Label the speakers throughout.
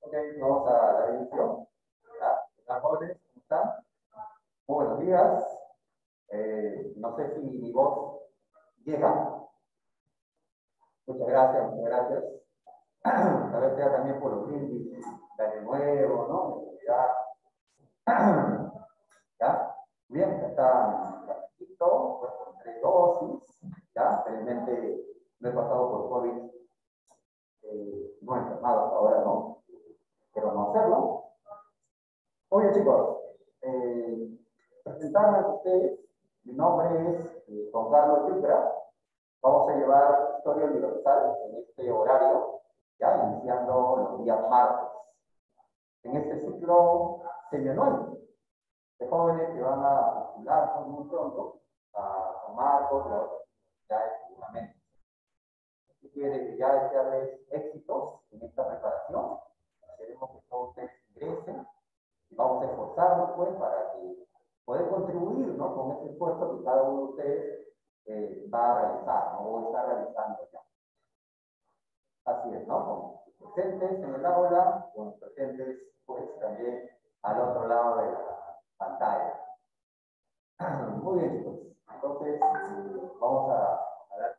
Speaker 1: Ok, vamos a dar inicio. Hola, jóvenes, ¿cómo están? Muy buenos días. No sé si mi voz llega. Muchas gracias, muchas gracias. A ver, sea también por los brindis de año nuevo, ¿no? De Navidad. ¿Ya? Bien, ya está mi cafecito, pues con 3 dosis. ¿Ya? Felizmente no he pasado por COVID. No he enfermado hasta ahora, ¿no? Quiero no hacerlo. Muy bien, chicos. Presentarme a ustedes. Mi nombre es Juan Carlos Yucra. Vamos a llevar Historia Universal en este horario, ya iniciando los días martes. En este ciclo semianual de jóvenes que van a postular muy pronto a tomar otras ya seguramente. Así que ya desearles éxitos en esta preparación. Queremos que todos ustedes ingresen y vamos a esforzarnos pues para que poder contribuir, ¿no?, con ese esfuerzo que cada uno de ustedes va a realizar, ¿no?, o está realizando ya. Así es, ¿no? Con presentes en el aula, con presentes pues también al otro lado de la pantalla. Muy bien, chicos. Entonces, vamos a dar.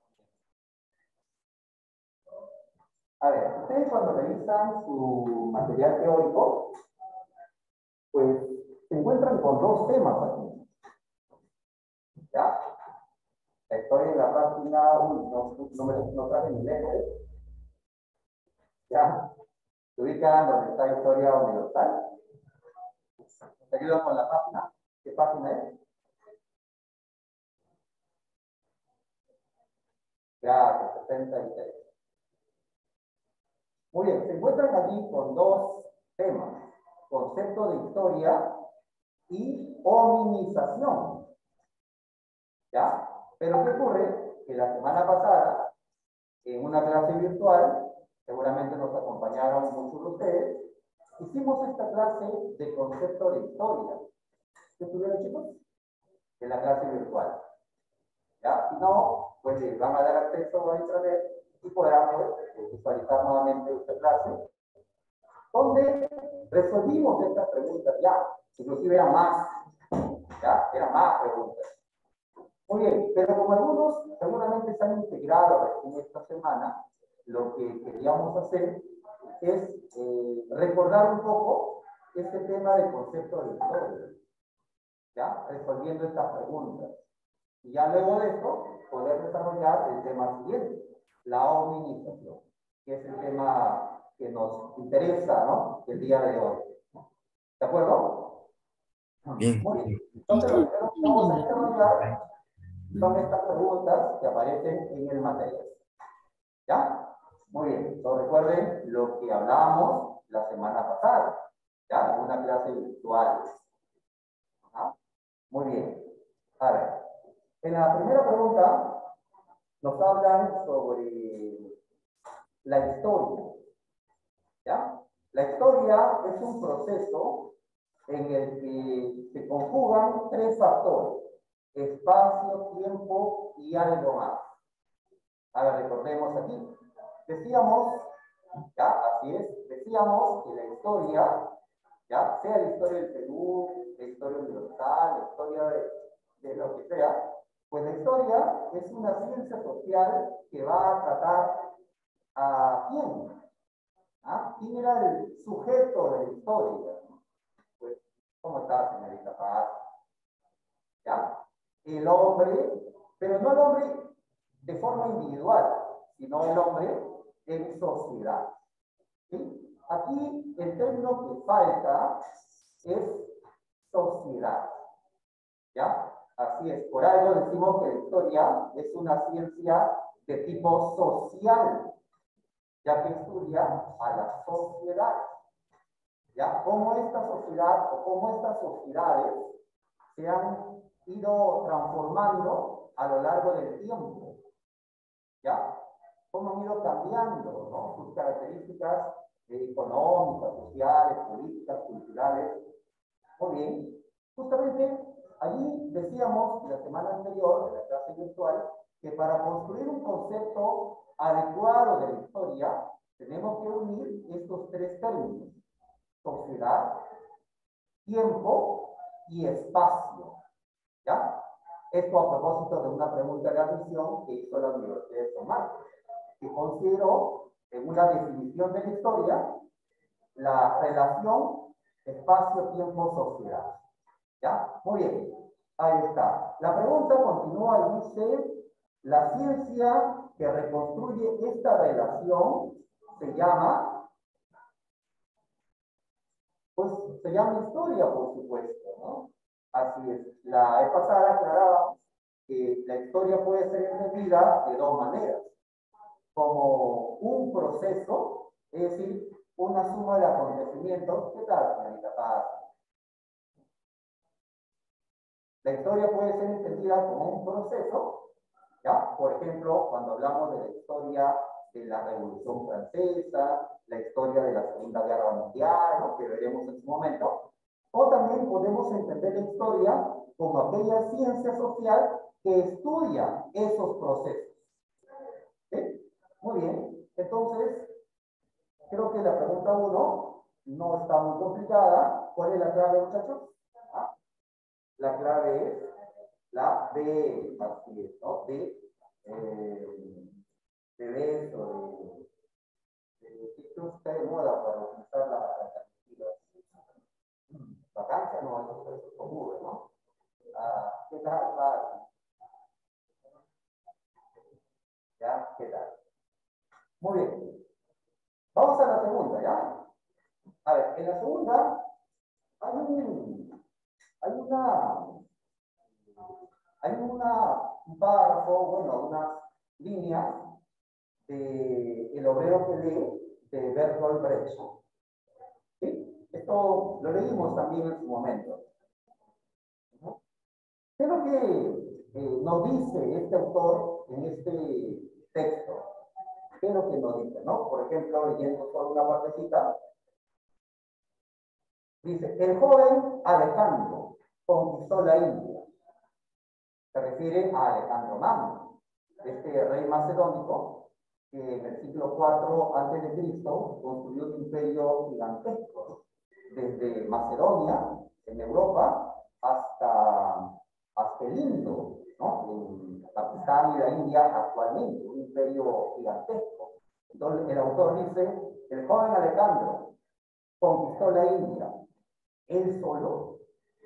Speaker 1: A ver, ustedes cuando revisan su material teórico, pues se encuentran con dos temas aquí. ¿Ya? Estoy en la página 1, no traje mi lente. ¿Ya? ¿Se ubican donde está Historia Universal? ¿Te ayudan con la página? ¿Qué página es? Ya, 66. Muy bien, se encuentran allí con dos temas: concepto de historia y hominización. ¿Ya? Pero ¿qué ocurre? Que la semana pasada, en una clase virtual, seguramente nos acompañaron muchos de ustedes, hicimos esta clase de concepto de historia. ¿Qué estuvieron, chicos? En la clase virtual. ¿Ya? Si no, pues les van a dar acceso a internet y podrán pues, visualizar nuevamente esta clase, donde resolvimos estas preguntas ya. Inclusive eran más. ¿Ya? Eran más preguntas. Muy bien, pero como algunos seguramente se han integrado en esta semana, lo que queríamos hacer es recordar un poco este tema del concepto de historia, ¿ya? Resolviendo estas preguntas. Y ya luego de esto, poder desarrollar el tema siguiente, la hominización, que es el tema que nos interesa, ¿no?, el día de hoy. ¿De acuerdo?
Speaker 2: Bien.
Speaker 1: Muy bien. Entonces, lo primero que vamos a desarrollar son estas preguntas que aparecen en el material. ¿Ya? Muy bien. Entonces, recuerden lo que hablábamos la semana pasada, ¿ya? En una clase virtual. ¿Ah? Muy bien. A ver, en la primera pregunta nos hablan sobre la historia. ¿Ya? La historia es un proceso en el que se conjugan tres factores: espacio, tiempo y algo más. Ahora recordemos aquí. Decíamos, ya, así es, decíamos que la historia, ya, sea la historia del Perú, la historia universal, la historia de lo que sea, pues la historia es una ciencia social que va a tratar a quién. ¿Ah? ¿Quién era el sujeto de la historia? Pues, ¿cómo está, señorita Paz? ¿Ya? El hombre, pero no el hombre de forma individual, sino el hombre en sociedad. ¿Sí? Aquí el término que falta es sociedad. ¿Ya? Así es. Por algo decimos que la historia es una ciencia de tipo social, ya que estudia a la sociedad. ¿Ya? Cómo esta sociedad o cómo estas sociedades se han ido transformando a lo largo del tiempo. ¿Ya? Cómo han ido cambiando, ¿no?, sus características económicas, sociales, políticas, culturales. Muy bien. Justamente allí decíamos la semana anterior, en la clase virtual, que que para construir un concepto adecuado de la historia, tenemos que unir estos tres términos: sociedad, tiempo y espacio. ¿Ya? Esto a propósito de una pregunta de admisión que hizo la Universidad de San Marcos, que consideró en una definición de la historia la relación espacio-tiempo-sociedad. ¿Ya? Muy bien. Ahí está. La pregunta continúa y dice: la ciencia que reconstruye esta relación se llama, pues se llama historia, por supuesto, ¿no? Así es. La vez pasada aclarábamos que la historia puede ser entendida de dos maneras: como un proceso, es decir, una suma de acontecimientos. ¿Qué tal, señorita Paz? La historia puede ser entendida como un proceso, ¿ya? Por ejemplo, cuando hablamos de la historia de la Revolución Francesa, la historia de la Segunda Guerra Mundial, ¿no?, que veremos en su momento. O también podemos entender la historia como aquella ciencia social que estudia esos procesos. ¿Sí? Muy bien. Entonces, creo que la pregunta 1 no está muy complicada. ¿Cuál es la clave, muchachos? ¿Ah? La clave es la B, así es, ¿no? De beso, ¿qué está de moda para utilizar las alternativas? Vacancia, no, eso es común, ¿no? ¿Qué tal? ¿Ya? ¿Qué tal? Muy bien. Vamos a la segunda, ¿ya? A ver, en la segunda hay un párrafo, bueno, unas líneas de El obrero que lee, de Bertolt Brecht. ¿Sí? Esto lo leímos también en su momento. ¿Qué es lo que nos dice este autor en este texto? ¿Qué es lo que nos dice, no? Por ejemplo, leyendo solo una partecita, dice: el joven Alejandro conquistó la India. Se refiere a Alejandro Magno, este rey macedónico que en el siglo IV a.C. construyó un imperio gigantesco, desde Macedonia, en Europa, hasta el Indo, ¿no?, en Pakistán y la India actualmente, un imperio gigantesco. Entonces el autor dice: el joven Alejandro conquistó la India. Él solo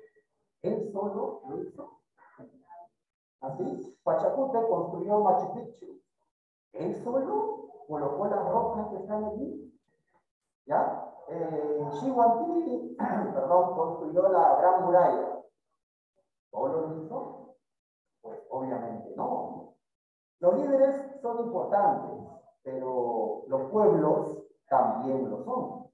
Speaker 1: lo hizo. Así, Pachacute construyó Machu Picchu. Él solo colocó las rocas que están allí. ¿Ya? Xiwanti, perdón, construyó la Gran Muralla. ¿Solo lo hizo? Pues obviamente no. Los líderes son importantes, pero los pueblos también lo son.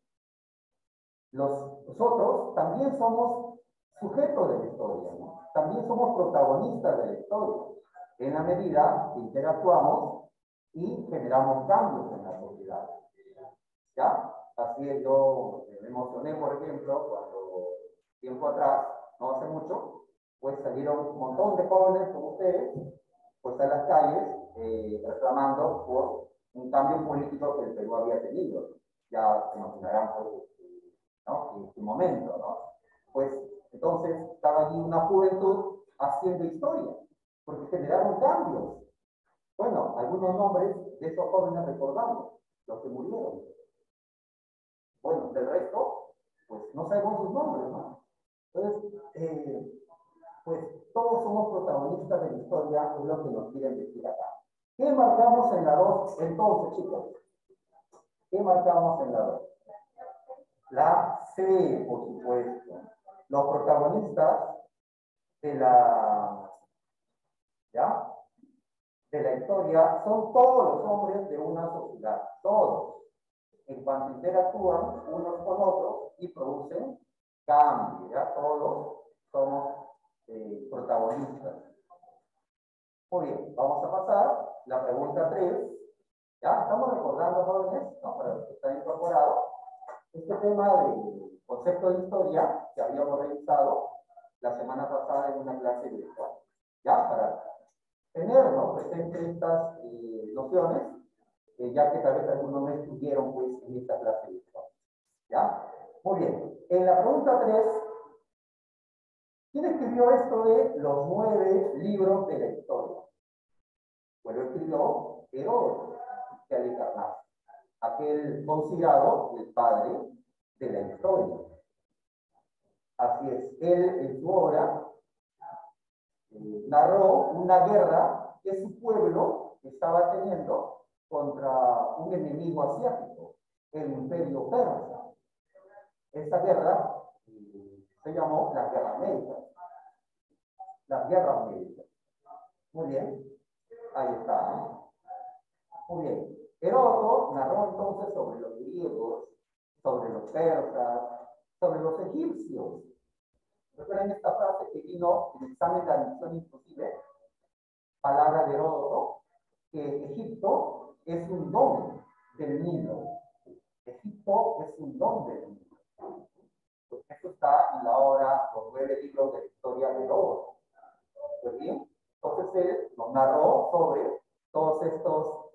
Speaker 1: Nosotros también somos sujetos de la historia, ¿no? También somos protagonistas de la historia, en la medida que interactuamos y generamos cambios en la sociedad. ¿Ya? Así es, yo me emocioné, por ejemplo, cuando tiempo atrás, no hace mucho, pues salieron un montón de jóvenes como ustedes, pues a las calles reclamando por un cambio político que el Perú había tenido. Ya se imaginarán, pues, ¿no?, en su momento, ¿no? Pues entonces estaba allí una juventud haciendo historia, porque generaron cambios. Bueno, algunos nombres de esos jóvenes recordamos, los que murieron. Bueno, del resto, pues no sabemos sus nombres, ¿no? Entonces, pues todos somos protagonistas de la historia, es lo que nos quieren decir acá. ¿Qué marcamos en la 2 entonces, chicos? ¿Qué marcamos en la 2? La C, por supuesto. Los protagonistas de ¿ya?, de la historia son todos los hombres de una sociedad, todos, en cuanto interactúan unos con otros y producen cambios, ¿ya? Todos somos protagonistas. Muy bien, vamos a pasar la pregunta 3. ¿Ya? Estamos recordando, jóvenes, ¿no?, para los que están incorporados, este tema del concepto de historia que habíamos revisado la semana pasada en una clase virtual. ¿Ya? tener, ¿no?, presente estas nociones, ya que tal vez algunos no estuvieron pues en esta clase de historia. ¿Ya? Muy bien. En la pregunta 3, ¿quién escribió esto de los 9 libros de la historia? Pues lo escribió Heródoto, de Halicarnaso, aquel considerado el padre de la historia. Así es, él en su obra narró una guerra que su pueblo estaba teniendo contra un enemigo asiático, el Imperio Persa. Esta guerra se llamó las Guerras Médicas. Las Guerras Médicas. Muy bien, ahí está, ¿no? Muy bien. Heródoto narró entonces sobre los griegos, sobre los persas, sobre los egipcios. Recuerden esta frase que vino en el examen de admisión inclusive, palabra de Heródoto, que Egipto es un don del Nilo. Egipto es un don del Nilo. Pues esto está en la obra Los 9 libros de la historia de Heródoto. Pues bien, entonces él nos narró sobre todos estos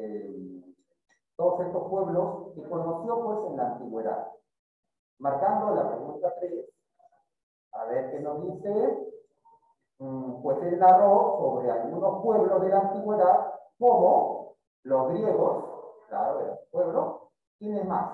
Speaker 1: pueblos que conoció pues en la antigüedad. Marcando la pregunta 3, a ver qué nos dice. Pues él narró sobre algunos pueblos de la antigüedad, como los griegos, claro, eran pueblos, ¿quiénes más?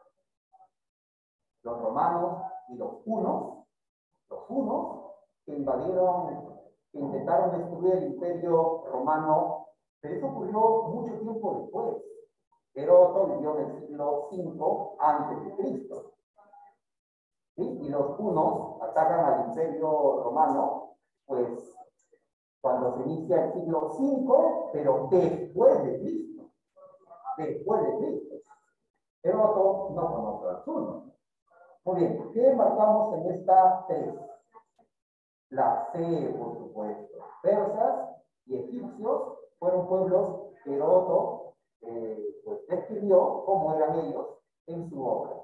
Speaker 1: Los romanos y los hunos que invadieron, que intentaron destruir el imperio romano, pero eso ocurrió mucho tiempo después. Heródoto vivió en el siglo V antes de Cristo. ¿Sí? Y los hunos atacan al imperio romano, pues cuando se inicia el siglo V, pero después de Cristo. Después de Cristo. Heródoto no conoce a los hunos. Muy bien, ¿qué marcamos en esta 3? La C, por supuesto. Persas y egipcios fueron pueblos que Heródoto pues, describió cómo eran ellos en su obra.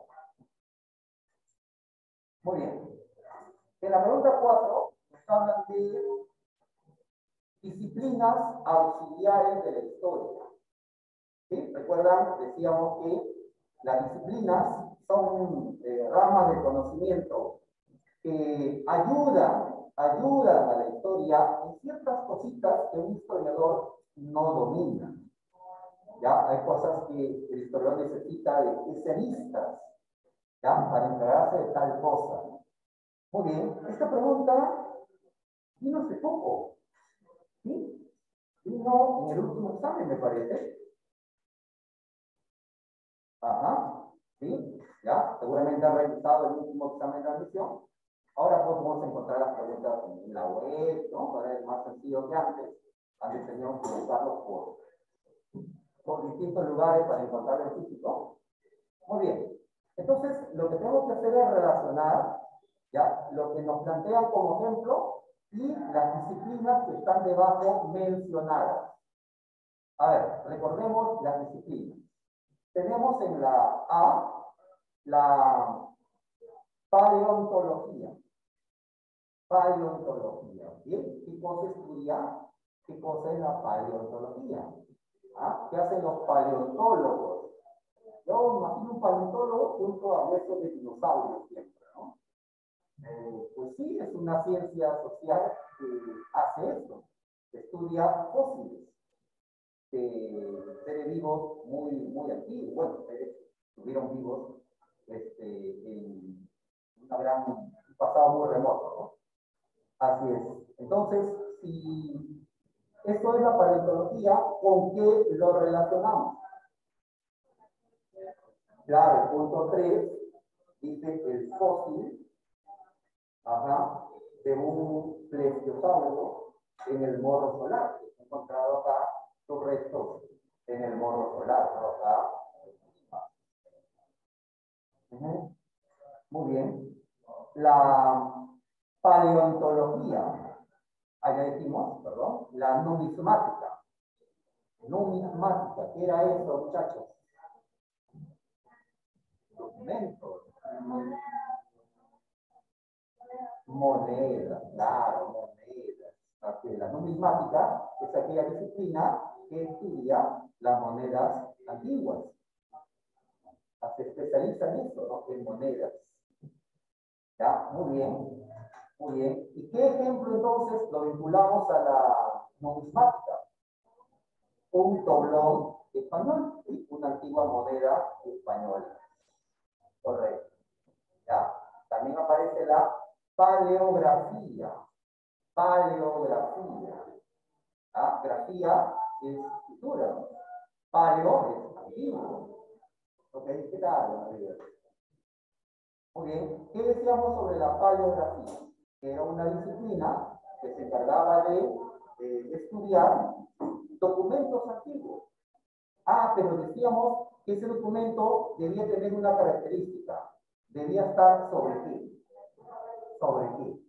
Speaker 1: Muy bien. En la pregunta 4 nos hablan de disciplinas auxiliares de la historia. ¿Sí? ¿Recuerdan? Decíamos que las disciplinas son ramas de conocimiento que ayudan a la historia en ciertas cositas que un historiador no domina. ¿Ya? Hay cosas que el historiador necesita de especialistas, ¿ya?, para encargarse de tal cosa. Muy bien, esta pregunta vino hace poco, ¿sí? Vino en el último examen, me parece. Ajá, ¿sí? Ya, seguramente han revisado el último examen de admisión. Ahora podemos encontrar las preguntas en la web, ¿no? Ahora es más sencillo que antes. Antes teníamos que buscarlos por distintos lugares para encontrar el físico. Muy bien. Entonces, lo que tenemos que hacer es relacionar, ¿ya?, lo que nos plantean como ejemplo y las disciplinas que están debajo mencionadas. A ver, recordemos las disciplinas. Tenemos en la A la paleontología. Paleontología. ¿Bien? ¿Qué cosa estudia? ¿Qué cosa es la paleontología? ¿Ah? ¿Qué hacen los paleontólogos? Yo imagino un paleontólogo junto a huesos de dinosaurios siempre, ¿no? Pues sí, es una ciencia social que hace esto, que estudia fósiles de seres vivos muy antiguos, bueno, seres que estuvieron vivos en un pasado muy remoto, ¿no? Así es. Entonces, si esto es la paleontología, ¿con qué lo relacionamos? Claro, el punto 3 dice el fósil, ajá, de un plesiosauro en el morro solar. He encontrado acá sus restos en el morro solar, ¿no? Acá. Muy bien. La paleontología, allá decimos, perdón, la numismática. Numismática, ¿qué era eso, muchachos? Documentos. Monedas, claro, monedas. Así es, la numismática es aquella disciplina que estudia las monedas antiguas. Se especializa en eso, ¿no? En monedas. ¿Ya? Muy bien. Muy bien. ¿Y qué ejemplo entonces lo vinculamos a la numismática? Un doblón español, ¿sí? Una antigua moneda española. Correcto. ¿Ya? También aparece la paleografía. Paleografía. ¿Ah? Grafía es escritura. Paleo es antiguo. ¿Ok? ¿Qué tal? Muy bien. ¿Qué decíamos sobre la paleografía? Era una disciplina que se encargaba de estudiar documentos antiguos. Pero decíamos que ese documento debía tener una característica. Debía estar sobre qué. ¿Sobre qué?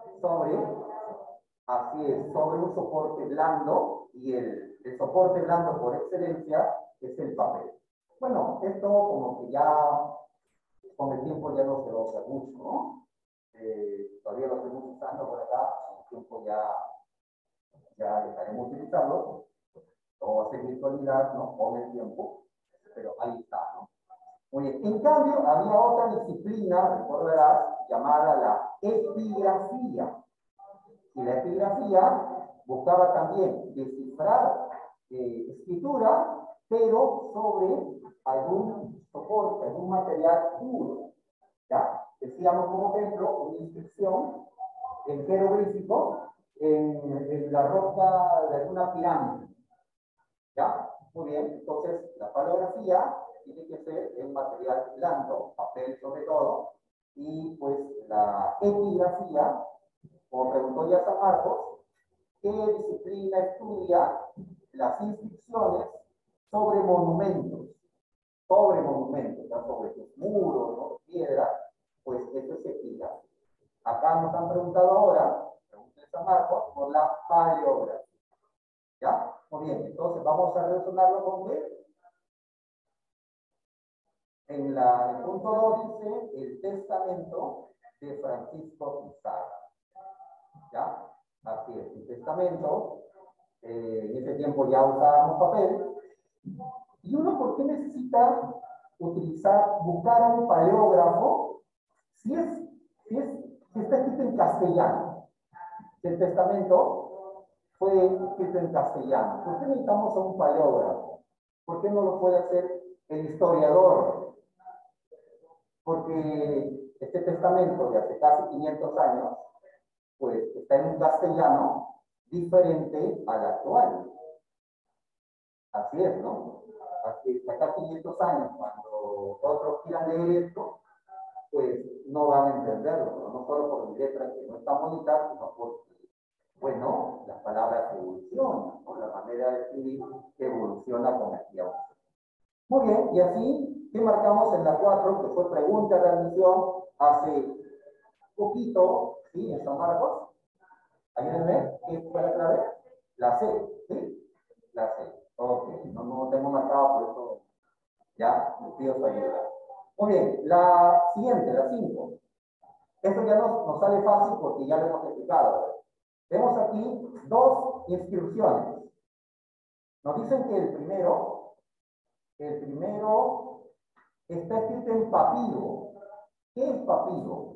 Speaker 1: Así es, sobre un soporte blando, y el soporte blando por excelencia es el papel. Bueno, esto como que ya con el tiempo ya no se usa mucho, ¿no? Todavía lo seguimos usando por acá, con el tiempo ya dejaremos de utilizarlo, todo va a ser virtualidad, ¿no? Con el tiempo, pero ahí está, ¿no? Muy bien. En cambio, había otra disciplina, recordarás, llamada la epigrafía. Y la epigrafía buscaba también descifrar escritura, pero sobre algún soporte, algún material duro. ¿Ya? Decíamos como ejemplo una inscripción en jeroglífico en la roca de alguna pirámide. ¿Ya? Muy bien. Entonces, la paleografía tiene que ser en material blando, papel sobre todo, y pues la epigrafía, como preguntó ya San Marcos, ¿qué disciplina estudia las inscripciones sobre monumentos? Sobre monumentos, ¿no? Sobre sus muros, ¿no? Piedras, pues eso es epigrafía. Acá nos han preguntado ahora, pregunta de San Marcos, por la paleografía. ¿Ya? Muy bien, entonces vamos a relacionarlo con qué. En el punto 2 dice el testamento de Francisco Pizarro. ¿Ya? Así es, el testamento. En ese tiempo ya usábamos papel. ¿Y uno por qué necesita buscar a un paleógrafo si está escrito en castellano? El testamento fue escrito en castellano. ¿Por qué necesitamos a un paleógrafo? ¿Por qué no lo puede hacer el historiador? Porque este testamento de hace casi 500 años, pues está en un castellano diferente al actual. Así es, ¿no? Así es, acá 500 años, cuando otros quieran leer esto, pues no van a entenderlo, no solo por mi letra que no está bonita, sino porque, bueno, las palabras evolucionan, ¿no? La manera de escribir evoluciona con el tiempo. Muy bien, y así, ¿qué marcamos en la 4? Que fue pregunta de admisión hace poquito, ¿sí? En San Marcos. Ayúdenme, ¿qué fue la clave? La C, ¿sí? La C. Ok, no tengo marcado, por eso ya les pido su ayuda. Muy bien, la siguiente, la 5. Esto ya nos sale fácil porque ya lo hemos explicado. Vemos aquí dos inscripciones. Nos dicen que el primero está escrito en papiro. ¿Qué es papiro?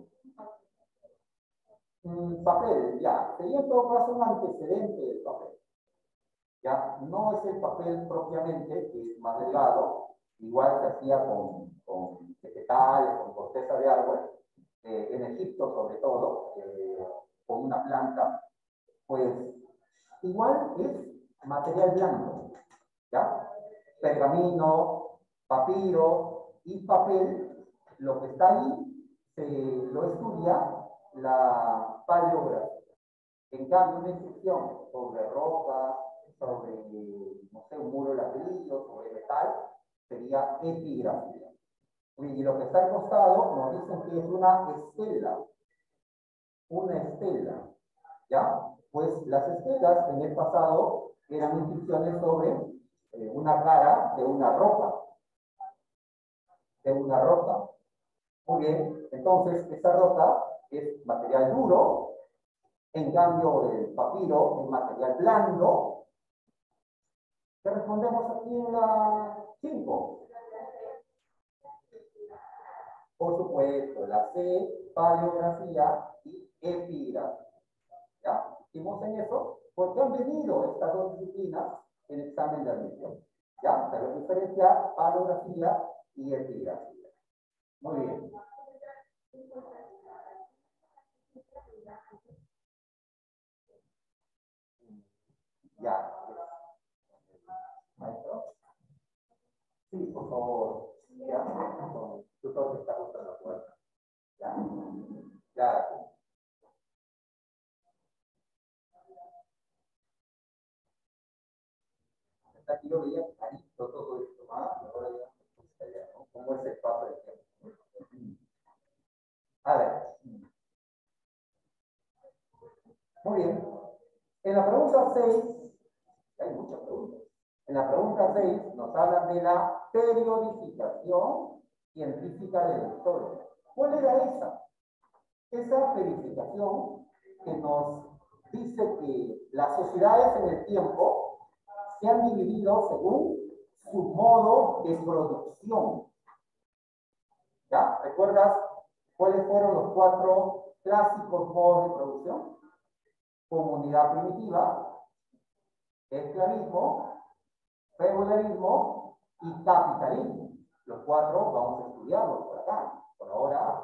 Speaker 1: Papel, ya. Sería en todo caso un antecedente del papel. Ya, no es el papel propiamente, que es más delgado, igual se hacía con vegetales, con corteza de árbol, en Egipto sobre todo, con una planta, pues igual es material blanco, ¿ya? Pergamino, papiro y papel, lo que está ahí lo estudia la paleografía. En cambio, una inscripción sobre roca, sobre, no sé, un muro de ladrillo, sobre metal, sería epigrafía. Y lo que está al costado nos dicen que es una estela. Una estela. ¿Ya? Pues las estelas en el pasado eran inscripciones sobre una cara de una roca. De una roca. Muy bien. Entonces, esa roca es material duro En cambio, el papiro es material blando. ¿Qué respondemos aquí en la 5? Por supuesto, la C, paleografía y epigrafía. ¿Ya? Hicimos en eso porque han venido estas dos disciplinas en examen de admisión. ¿Ya? Pero diferenciar paleografía y epigrafía. Muy bien. Ya. Maestro. Sí, por favor. Ya. Tu tutor está justo en la puerta. Ya. Ya. Aquí yo veía clarito todo esto, ¿ah? Ahora ya, ¿no? ¿Cómo es el paso del tiempo? A ver. Muy bien. En la pregunta 6, hay muchas preguntas. En la pregunta 6 nos hablan de la periodificación científica de la historia. ¿Cuál era esa? Esa periodificación que nos dice que las sociedades en el tiempo se han dividido según su modo de producción. ¿Ya? ¿Recuerdas cuáles fueron los 4 clásicos modos de producción? Comunidad primitiva, esclavismo, feudalismo y capitalismo. Los 4 vamos a estudiarlos por acá. Por ahora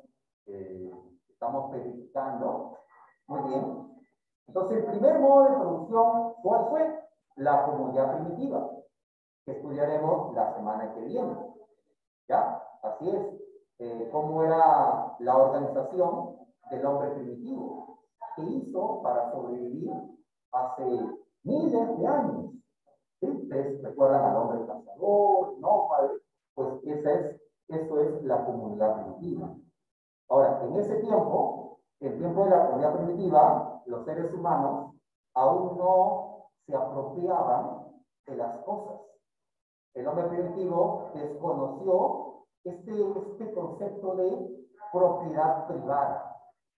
Speaker 1: estamos verificando. Muy bien. Entonces, el primer modo de producción, ¿cuál fue? La comunidad primitiva, que estudiaremos la semana que viene. ¿Ya? Así es. ¿Cómo era la organización del hombre primitivo? ¿Qué hizo para sobrevivir hace miles de años? ¿Sí? Ustedes recuerdan al hombre cazador, nómade, pues eso es la comunidad primitiva. Ahora, en ese tiempo, el tiempo de la comunidad primitiva, los seres humanos aún no se apropiaban de las cosas. El hombre primitivo desconoció este concepto de propiedad privada.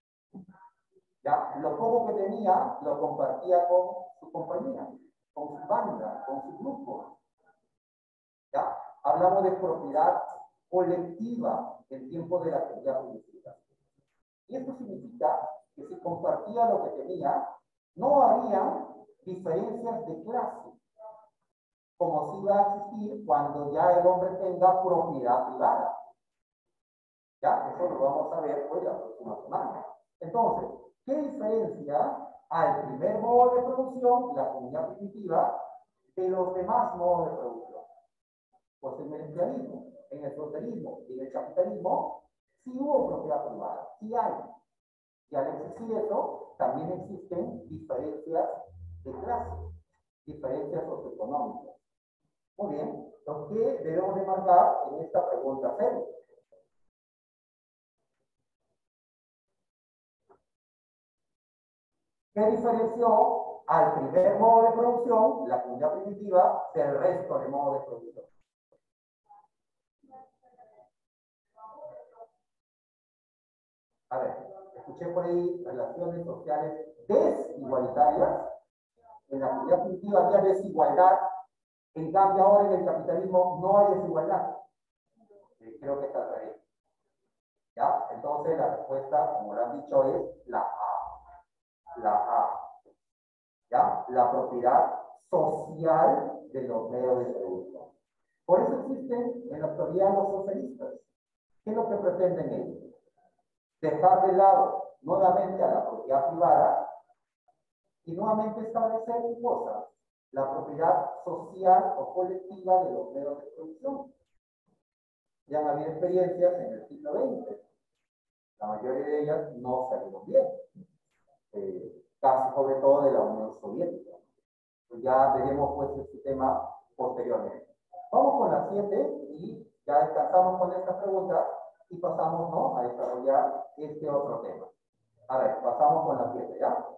Speaker 1: ¿Ya? Lo poco que tenía lo compartía con su compañía, con su banda, con su grupo. ¿Ya? Hablamos de propiedad colectiva en tiempo de la comunidad primitiva. Y esto significa que si compartía lo que tenía, no había diferencias de clase, como si va a existir cuando ya el hombre tenga propiedad privada. Ya, eso lo vamos a ver hoy la próxima semana. Entonces, ¿qué diferencia al primer modo de producción, la comunidad primitiva, de los demás modos de producción? Pues en el esclavismo, en el feudalismo y en el capitalismo, sí hubo propiedad privada, sí hay. Y al existir eso, también existen diferencias de clase, diferencias socioeconómicas. Muy bien, entonces, ¿qué debemos de marcar en esta pregunta 0? ¿Qué diferenció al primer modo de producción, la comunidad primitiva, del resto de modos de producción? A ver, escuché por ahí relaciones sociales desigualitarias. En la comunidad primitiva había desigualdad, en cambio ahora en el capitalismo no hay desigualdad. Creo que está al revés. ¿Ya? Entonces la respuesta, como lo han dicho, es la A. La A. ¿Ya? La propiedad social de los medios de producción. Por eso existen en la actualidad los socialistas. ¿Qué es lo que pretenden ellos? Dejar de lado nuevamente a la propiedad privada y nuevamente establecer cosas, la propiedad social o colectiva de los medios de producción. Ya han habido experiencias en el siglo XX. La mayoría de ellas no salieron bien. Casi sobre todo de la Unión Soviética. Pues ya veremos pues este tema posteriormente. Vamos con la 7 y ya descansamos con esta pregunta y pasamos, ¿no?, a desarrollar este otro tema. A ver, pasamos con la 7, ¿ya?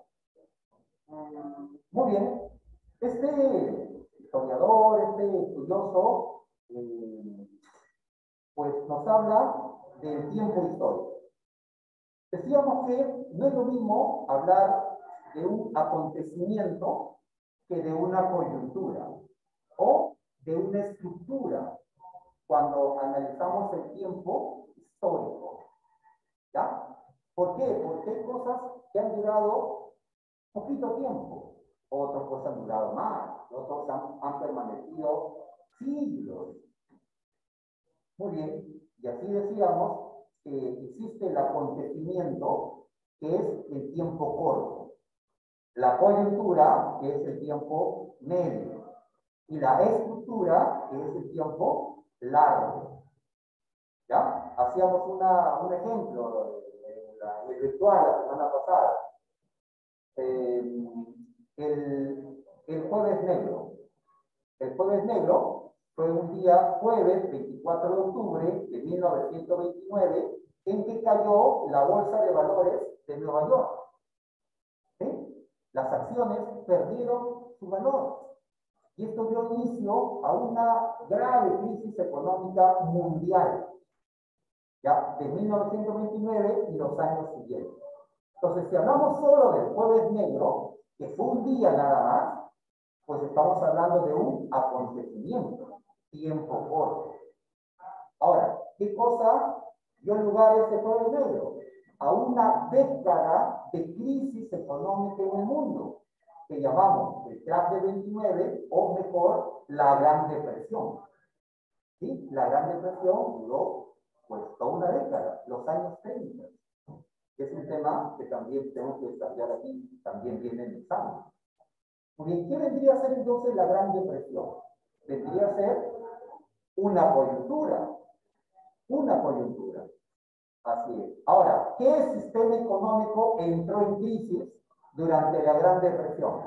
Speaker 1: Muy bien. Este historiador, este estudioso, pues nos habla del tiempo histórico. Decíamos que no es lo mismo hablar de un acontecimiento que de una coyuntura o de una estructura cuando analizamos el tiempo histórico. ¿Ya? ¿Por qué? Porque hay cosas que han durado poquito tiempo, otras cosas han durado más, otros han permanecido siglos. Muy bien, y así decíamos que existe el acontecimiento que es el tiempo corto, la coyuntura que es el tiempo medio y la estructura que es el tiempo largo. ¿Ya? Hacíamos un ejemplo en el virtual la semana pasada. El jueves negro. El jueves negro fue un día jueves 24 de octubre de 1929 en que cayó la bolsa de valores de Nueva York. ¿Sí? Las acciones perdieron su valor. Y esto dio inicio a una grave crisis económica mundial, ya de 1929 y los años siguientes. Entonces, si hablamos solo del jueves negro, que fue un día nada más, pues estamos hablando de un acontecimiento, tiempo corto. Ahora, ¿qué cosa dio lugar a este jueves negro? A una década de crisis económica en el mundo, que llamamos el crash de 29 o mejor, la Gran Depresión. ¿Sí? La Gran Depresión duró pues toda una década, los años 30. Es un tema que también tenemos que desarrollar aquí, también viene en el examen. Bien, ¿qué vendría a ser entonces la Gran Depresión? Vendría a ser una coyuntura. Una coyuntura. Así es. Ahora, ¿qué sistema económico entró en crisis durante la Gran Depresión?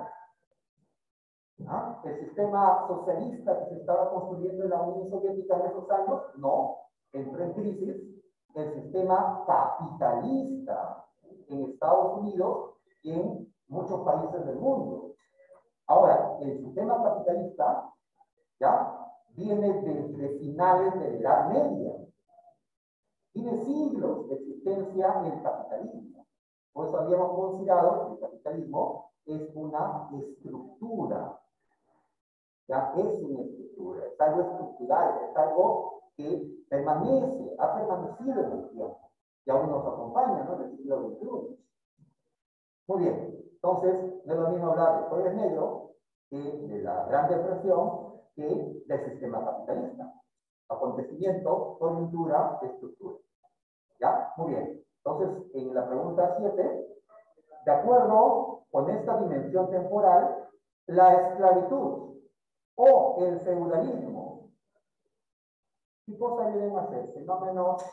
Speaker 1: ¿Ah? ¿El sistema socialista que se estaba construyendo en la Unión Soviética en esos años? No, entró en crisis el sistema capitalista en Estados Unidos y en muchos países del mundo. Ahora, el sistema capitalista ya viene desde finales de la Edad Media. Tiene siglos de existencia en el capitalismo. Por eso habíamos considerado que el capitalismo es una estructura. Ya es una estructura, es algo estructural, es algo que permanece, ha permanecido en el tiempo y aún nos acompaña, ¿no? En el siglo XXI. Muy bien, entonces no es lo mismo hablar de jueves negro que de la Gran Depresión que del sistema capitalista. Acontecimiento, coyuntura, estructura. ¿Ya? Muy bien. Entonces, en la pregunta 7, de acuerdo con esta dimensión temporal, la esclavitud o el feudalismo, ¿qué cosas vienen a ser? Fenómenos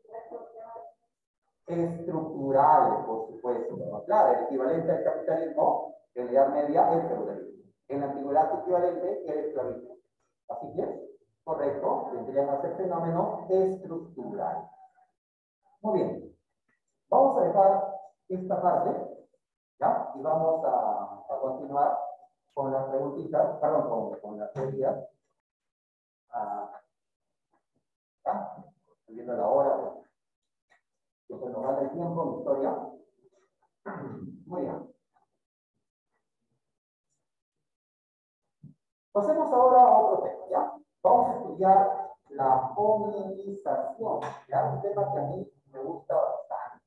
Speaker 1: estructurales, por supuesto. ¿No? Claro, el equivalente al capitalismo en la Edad Media es el feudalismo. En la antigüedad equivalente es el esclavismo. Así que, correcto, vendrían a ser fenómenos estructurales. Muy bien. Vamos a dejar esta parte, ¿ya? Y vamos a continuar con las preguntitas, perdón, con las teorías. ¿Ya? Estoy viendo la hora, bueno. Que se nos va el tiempo en historia. Muy bien. Pasemos ahora a otro tema, ¿ya? Vamos a estudiar la hominización, ¿ya? Un tema que a mí me gusta bastante,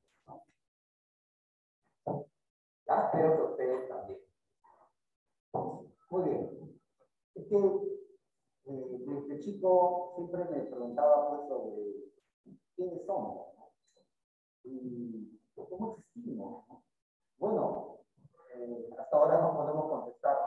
Speaker 1: ¿no? ¿Ya? Espero que ustedes también. Muy bien. Es que desde chico siempre me preguntaba pues, sobre quiénes somos, ¿no? Y cómo existimos, ¿no? Bueno, hasta ahora no podemos contestar,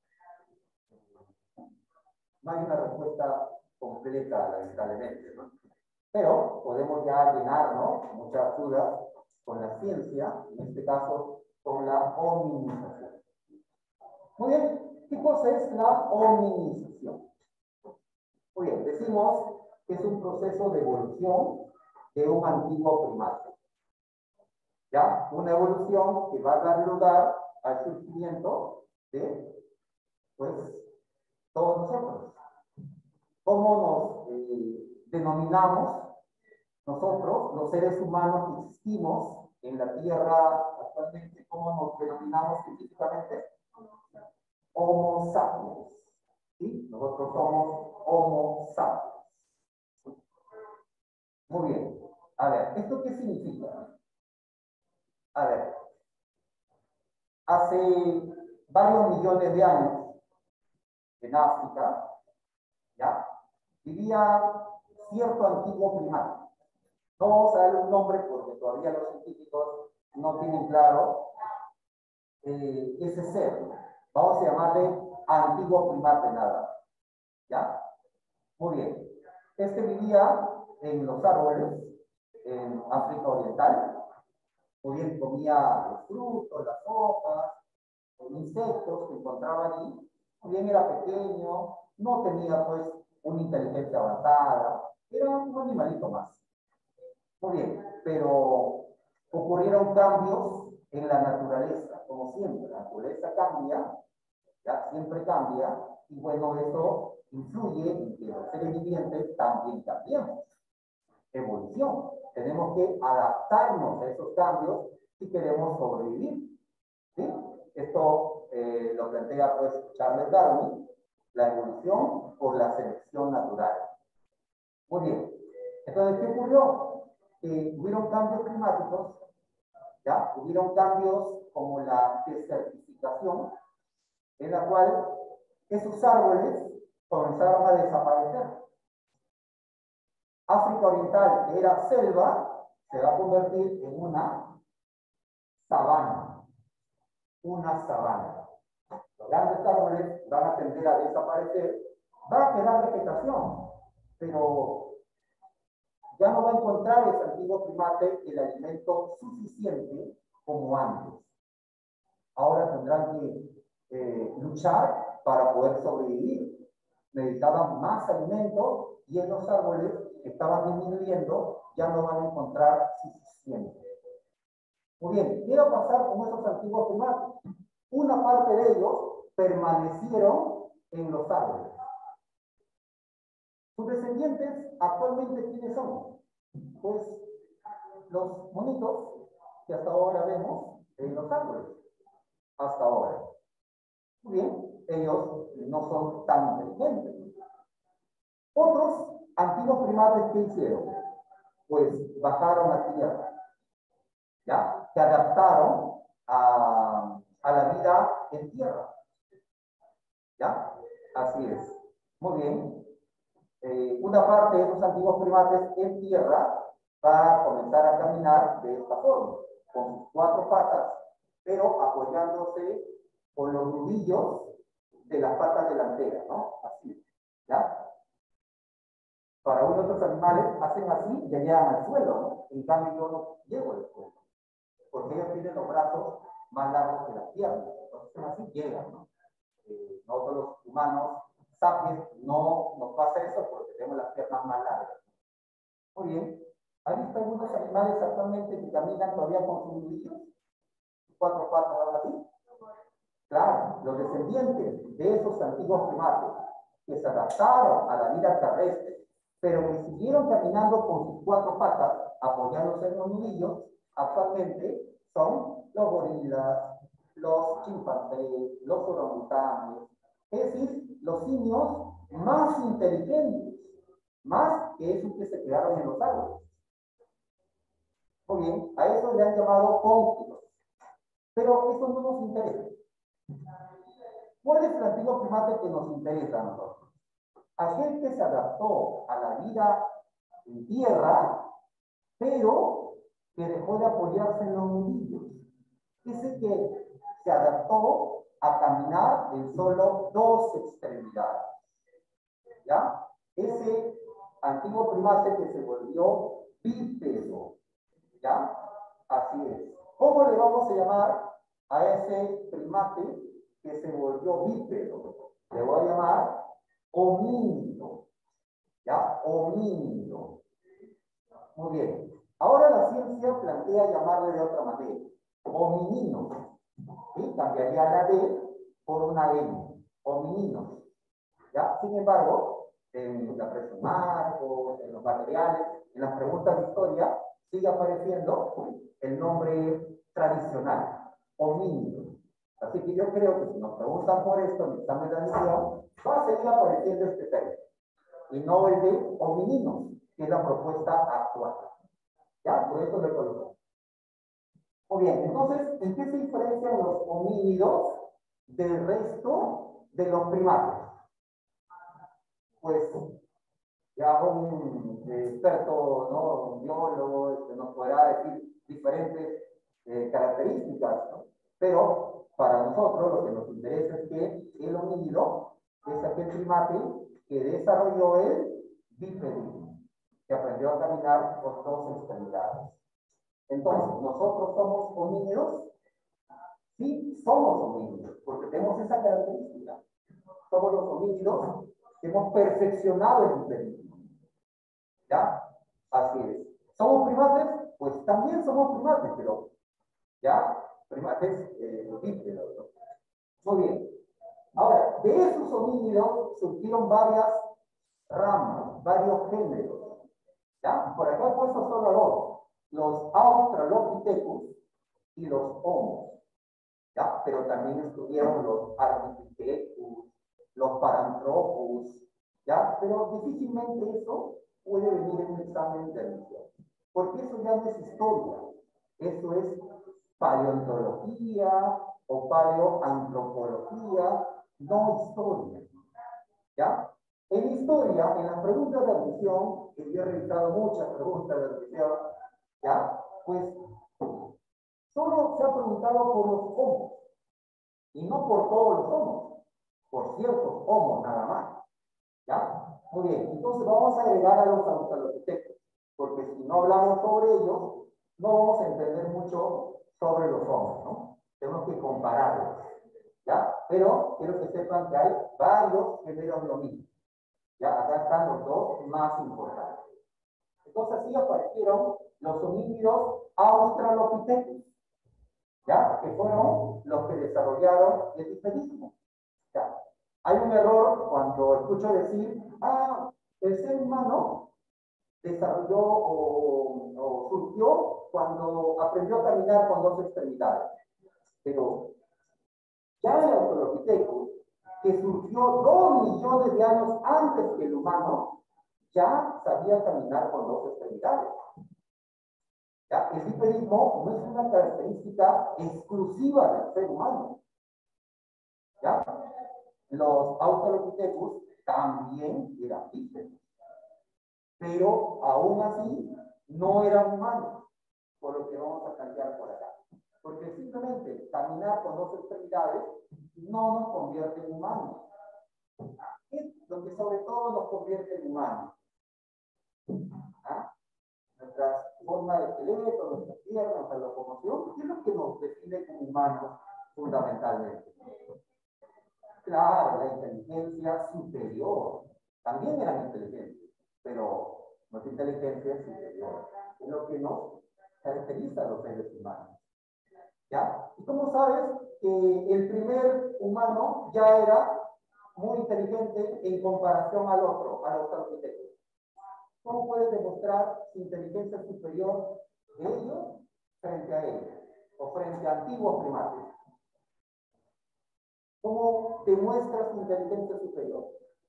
Speaker 1: no hay una respuesta completa, lamentablemente, ¿no? Pero podemos ya llenarnos muchas dudas con la ciencia, en este caso con la hominización. Muy bien, ¿qué cosa es la hominización? Muy bien, decimos que es un proceso de evolución de un antiguo primate. ¿Ya? Una evolución que va a dar lugar al surgimiento de, pues, todos nosotros. ¿Cómo nos denominamos nosotros, los seres humanos que existimos en la Tierra actualmente, ¿cómo nos denominamos científicamente? Homo sapiens. ¿Sí? Nosotros somos Homo sapiens. Muy bien. A ver, ¿esto qué significa? A ver, hace varios millones de años, en África, ¿ya? Vivía cierto antiguo primate. No vamos a darle un nombre porque todavía los científicos no tienen claro ese ser. Vamos a llamarle antiguo primate nada. ¿Ya? Muy bien. Este vivía en los árboles, en África Oriental. Muy bien, comía los frutos, las hojas, los insectos que encontraba allí. Muy bien, era pequeño, no tenía pues una inteligencia avanzada, era un animalito más. Muy bien, pero ocurrieron cambios en la naturaleza, como siempre. La naturaleza cambia, ya siempre cambia, y bueno, eso influye en que los seres vivientes también cambiemos. Evolución. Tenemos que adaptarnos a esos cambios si queremos sobrevivir. ¿Sí? Esto lo plantea pues Charles Darwin, la evolución por la selección natural. Muy bien. Entonces, ¿qué ocurrió? Hubieron cambios climáticos, ¿ya? Hubieron cambios como la desertificación, en la cual esos árboles comenzaron a desaparecer. África Oriental, que era selva, se va a convertir en una sabana. Una sabana. Los grandes árboles van a tender a desaparecer, va a quedar vegetación, pero ya no va a encontrar ese antiguo primate el alimento suficiente como antes. Ahora tendrán que luchar para poder sobrevivir. Necesitaban más alimento y en los árboles que estaban disminuyendo ya no van a encontrar suficiente. Muy bien, ¿qué va a pasar con esos antiguos primates? Una parte de ellos permanecieron en los árboles. Sus descendientes actualmente, ¿quiénes son? Pues los monitos que hasta ahora vemos en los árboles. Hasta ahora. Muy bien, ellos no son tan inteligentes. Otros antiguos primates, ¿qué hicieron? Pues bajaron a tierra. ¿Ya? Se adaptaron a la vida en tierra. ¿Ya? Así es. Muy bien. Una parte de esos antiguos primates en tierra va a comenzar a caminar de esta forma, con sus cuatro patas, pero apoyándose con los nudillos de las patas delanteras, ¿no? Así, ¿ya? Para uno de otros animales hacen así y llegan al suelo, ¿no? En cambio yo no llego al suelo, porque ellos tienen los brazos más largos que las piernas, entonces así llegan, ¿no? Nosotros los humanos sapiens no nos pasa eso porque tenemos las piernas más largas. Muy bien. ¿Han visto algunos animales actualmente que caminan todavía con sus nudillos? Cuatro patas, ahora así. Claro, los descendientes de esos antiguos primates que se adaptaron a la vida terrestre, pero que siguieron caminando con sus cuatro patas, apoyándose en los nudillos, actualmente son los gorilas, los chimpancés, los orangutanes, es decir, los simios más inteligentes, más que esos que se quedaron en los árboles. Muy bien, a eso le han llamado cóncavos, pero eso no nos interesa. ¿Cuál es el antiguo primate que nos interesa a nosotros? Aquel que se adaptó a la vida en tierra, pero que dejó de apoyarse en los nudillos. Ese que se adaptó a caminar en solo dos extremidades. ¿Ya? Ese antiguo primate que se volvió bípedo. ¿Ya? Así es. ¿Cómo le vamos a llamar a ese primate que se volvió bípedo? Le voy a llamar homínido. ¿Ya? Homínido. Muy bien. Ahora la ciencia plantea llamarle de otra manera. Hominino. ¿Sí? Cambiaría la D por una N. Homininos. ¿Ya? Sin embargo, en la presión marcos, en los materiales, en las preguntas de historia, sigue apareciendo el nombre tradicional, homínido. Así que yo creo que si nos preguntan por esto en el examen de admisión, va a seguir apareciendo este término, y no el de homininos, que es la propuesta actual. ¿Ya? Por eso lo coloco. Muy bien, entonces, ¿en qué se diferencian los homínidos del resto de los primates? Pues ya un experto, ¿no? Un biólogo, nos podrá decir diferentes características, ¿no? Pero para nosotros lo que nos interesa es que el homínido es aquel primate que desarrolló el bipedismo, que aprendió a caminar con dos extremidades. Entonces, ¿nosotros somos homínidos? Sí, somos homínidos, porque tenemos esa característica. Somos los homínidos que hemos perfeccionado el bipedismo. ¿Ya? Así es. ¿Somos primates? Pues también somos primates, pero ¿ya? Primates bípedos, ¿no? Muy bien. Ahora, de esos homínidos surgieron varias ramas, varios géneros. ¿Ya? Por acá he puesto solo dos. Los Australopithecus y los Homo. ¿Ya? Pero también estuvieron los Ardipithecus, los Paranthropus, ¿ya? Pero difícilmente eso puede venir en un examen de admisión, porque eso ya no es historia, eso es paleontología o paleoantropología, no historia, ¿ya? En historia, en las preguntas de admisión, que yo he revisado muchas preguntas de admisión, ¿ya? Pues solo se ha preguntado por los homos, y no por todos los homos, por ciertos homos nada más, ¿ya? Muy bien, entonces vamos a agregar a los australopithecus, porque si no hablamos sobre ellos, no vamos a entender mucho sobre los homos, ¿no? Tenemos que compararlos, ¿ya? Pero quiero que sepan que hay varios géneros de homínidos, ¿ya? Acá están los dos más importantes. Entonces así aparecieron los homínidos australopithecus, ¿ya? Que fueron los que desarrollaron el bipedismo. ¿Ya? Hay un error cuando escucho decir, el ser humano desarrolló o surgió cuando aprendió a caminar con dos extremidades. Pero ya el Australopithecus, que surgió 2 millones de años antes que el humano, ya sabía caminar con dos extremidades. ¿Ya? El bipedismo no es una característica exclusiva del ser humano. ¿Ya? Los Australopithecus también eran bípedos, pero aún así no eran humanos, por lo que vamos a cambiar por acá. Porque simplemente caminar con dos extremidades no nos convierte en humanos. Es lo que sobre todo nos convierte en humanos. ¿Ah? Nuestra forma de esqueleto, nuestras piernas, nuestra locomoción, ¿qué es lo que nos define como humanos fundamentalmente? Claro, la inteligencia superior. También eran inteligentes, pero nuestra inteligencia es superior. Es lo que nos caracteriza a los seres humanos. ¿Ya? ¿Y cómo sabes que el primer humano ya era muy inteligente en comparación al otro, al Australopithecus? ¿Cómo puedes demostrar su inteligencia superior de ellos frente a ellos? O frente a antiguos primates. ¿Cómo demuestra su inteligencia superior?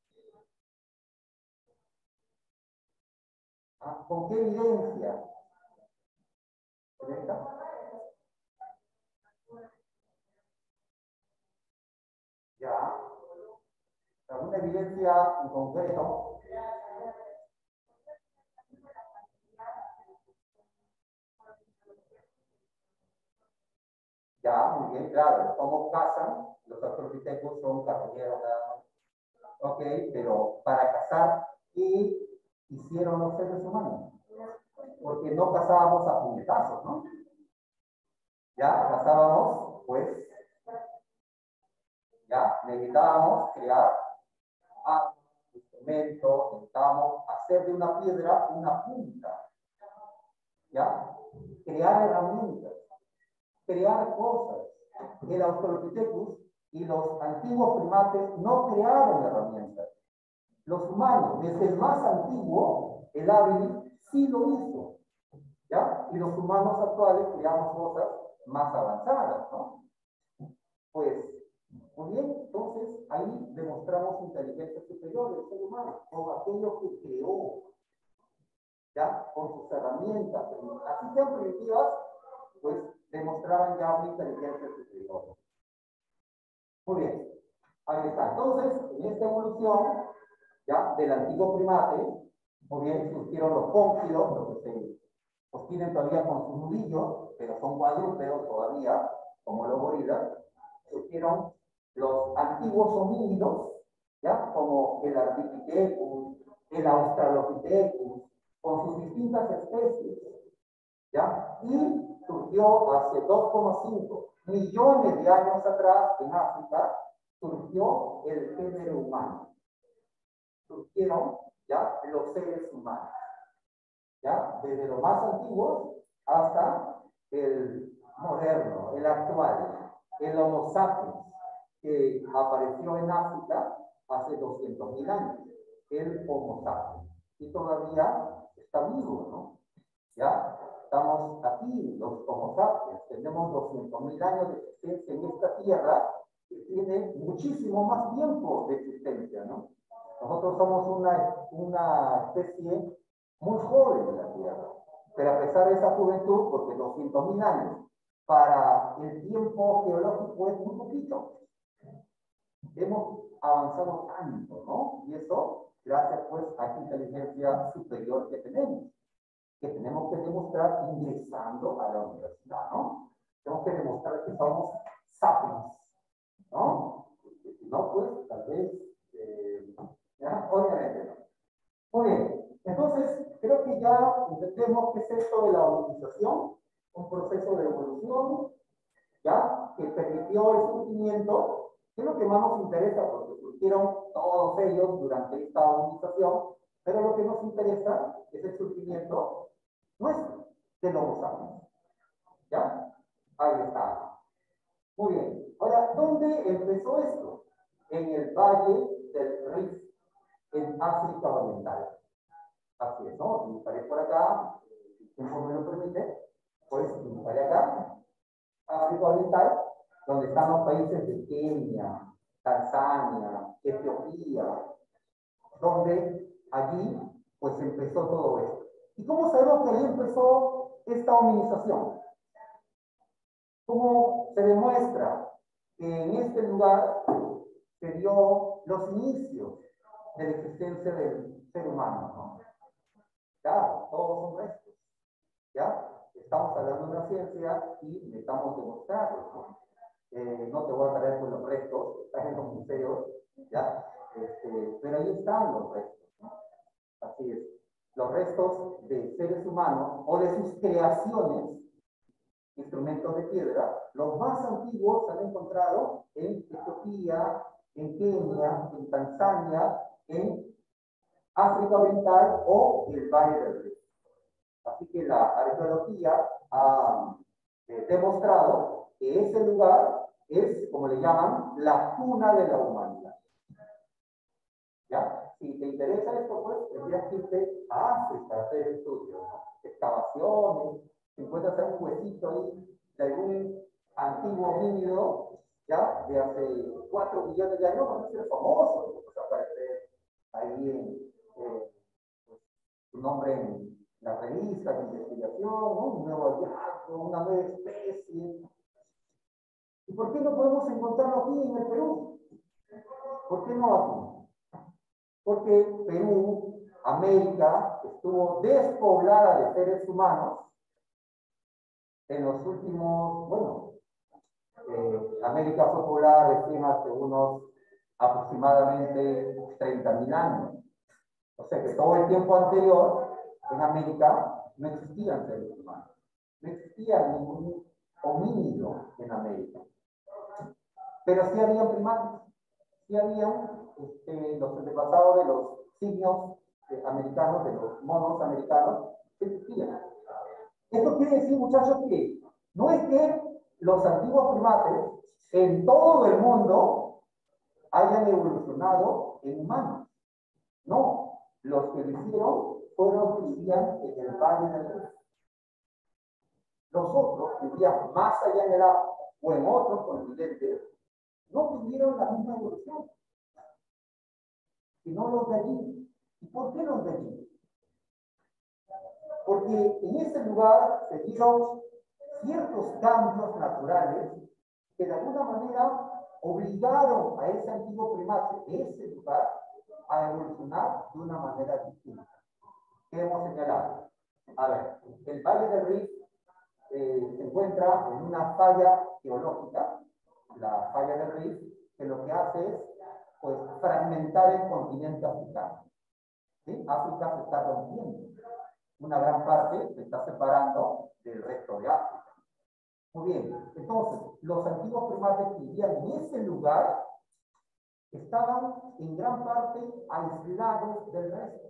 Speaker 1: ¿Con qué evidencia? ¿Esta? Ya. ¿Alguna evidencia en concreto? Ya, muy bien, claro. Los homos cazan, los australopithecus son carroñeros nada más. Ok, pero para cazar, ¿qué hicieron los seres humanos? Porque no cazábamos a puñetazos, ¿no? Ya cazábamos, pues, ya necesitábamos crear instrumentos, necesitábamos hacer de una piedra una punta, ya, crear herramientas, crear cosas. El Australopithecus y los antiguos primates no crearon herramientas. Los humanos, desde el más antiguo, el hábil, sí lo hizo. ¿Ya? ¿Ya? Y los humanos actuales creamos cosas más avanzadas, ¿no? Pues, muy bien, entonces ahí demostramos inteligencia superior del ser humano, con aquello que creó, ¿ya? Con sus herramientas, así sean primitivas, pues demostraban ya una inteligencia superior. Muy bien, ahí está. Entonces, en esta evolución, ya, del antiguo primate, muy bien, surgieron los cónquidos, los que se sostienen todavía con sus nudillos, pero son cuadrúpedos todavía, como los gorilas. Surgieron los antiguos homínidos, ya, como el Ardipithecus, el Australopithecus, con sus distintas especies, ya, y surgió hace 2,5 millones de años atrás en África, surgió el género humano. Surgieron ya los seres humanos, ya, desde los más antiguos hasta el moderno, el actual, el Homo sapiens, que apareció en África hace 200.000 años, el Homo sapiens, y todavía está vivo, ¿no? Ya, estamos aquí, los Homo sapiens, tenemos 200.000 años de existencia en esta tierra, que tiene muchísimo más tiempo de existencia, ¿no? Nosotros somos una especie muy joven en la Tierra, pero a pesar de esa juventud, porque 200.000 años para el tiempo geológico es muy poquito, hemos avanzado tanto, ¿no? Y eso gracias pues a esta inteligencia superior que tenemos que demostrar ingresando a la universidad, ¿no? Tenemos que demostrar que somos sapiens, ¿no? Porque si no, pues tal vez, ¿ya? Obviamente no. Muy bien, entonces creo que ya entendemos qué es esto de la hominización, un proceso de evolución, ¿ya? Que permitió el surgimiento, que es lo que más nos interesa, porque surgieron todos ellos durante esta hominización, pero lo que nos interesa es el surgimiento nuestro, del Homo sapiens, ¿ya? Ahí está. Muy bien. Ahora, ¿dónde empezó esto? En el Valle del Rift, en África Oriental. Así es, ¿no? Dibujaré por acá, si el tiempo me lo permite, pues dibujaré acá, África Oriental, donde están los países de Kenia, Tanzania, Etiopía, donde allí pues empezó todo esto. ¿Y cómo sabemos que ahí empezó esta hominización? ¿Cómo se demuestra que en este lugar se dio los inicios de la existencia del ser humano, ¿no? Claro, todos son restos, ¿ya? Estamos hablando de una ciencia y necesitamos demostrarlo, ¿no? No te voy a traer con los restos, están en los museos, ¿ya? Pero ahí están los restos, ¿no? Así es. Los restos de seres humanos o de sus creaciones, instrumentos de piedra, los más antiguos se han encontrado en Etiopía, en Kenia, en Tanzania, en África Oriental o el Valle del Rift. Así que la arqueología ha demostrado que ese lugar es, como le llaman, la cuna de la humanidad. ¿Ya? Si te interesa esto, pues tendrías que irte a África a hacer estudios, ¿no? Excavaciones, si encuentras algún huesito ahí de algún antiguo homínido, ya, de hace 4 millones de años, van a ser famosos, pues aparecer ahí en su nombre en la revista de investigación, ¿no? Un nuevo hallazgo, una nueva especie. ¿Y por qué no podemos encontrarlo aquí en el Perú? ¿Por qué no aquí? Porque Perú, América, estuvo despoblada de seres humanos en los últimos, bueno, América fue poblada recién hace unos aproximadamente 30.000 años. O sea que todo el tiempo anterior en América no existían seres humanos. No existía ningún homínido en América. Pero sí habían primates. Sí habían los antepasados de los simios americanos, de los monos americanos, que existían. Esto quiere decir, muchachos, que no es que los antiguos primates en todo el mundo hayan evolucionado en humanos. No, los que lo hicieron fueron los que vivían en el Valle del Rift. Los otros que vivían más allá en el África o en otros continentes no tuvieron la misma evolución, sino los de allí. ¿Y por qué los de allí? Porque en ese lugar se dieron ciertos cambios naturales que de alguna manera obligaron a ese antiguo primate de ese lugar a evolucionar de una manera distinta. ¿Qué hemos señalado? A ver, el Valle del Rift se encuentra en una falla geológica, la falla del Rift, que lo que hace es pues, fragmentar el continente africano. ¿Sí? África se está rompiendo. Una gran parte se está separando del resto de África. Muy bien, entonces, los antiguos primates que vivían en ese lugar estaban en gran parte aislados del resto.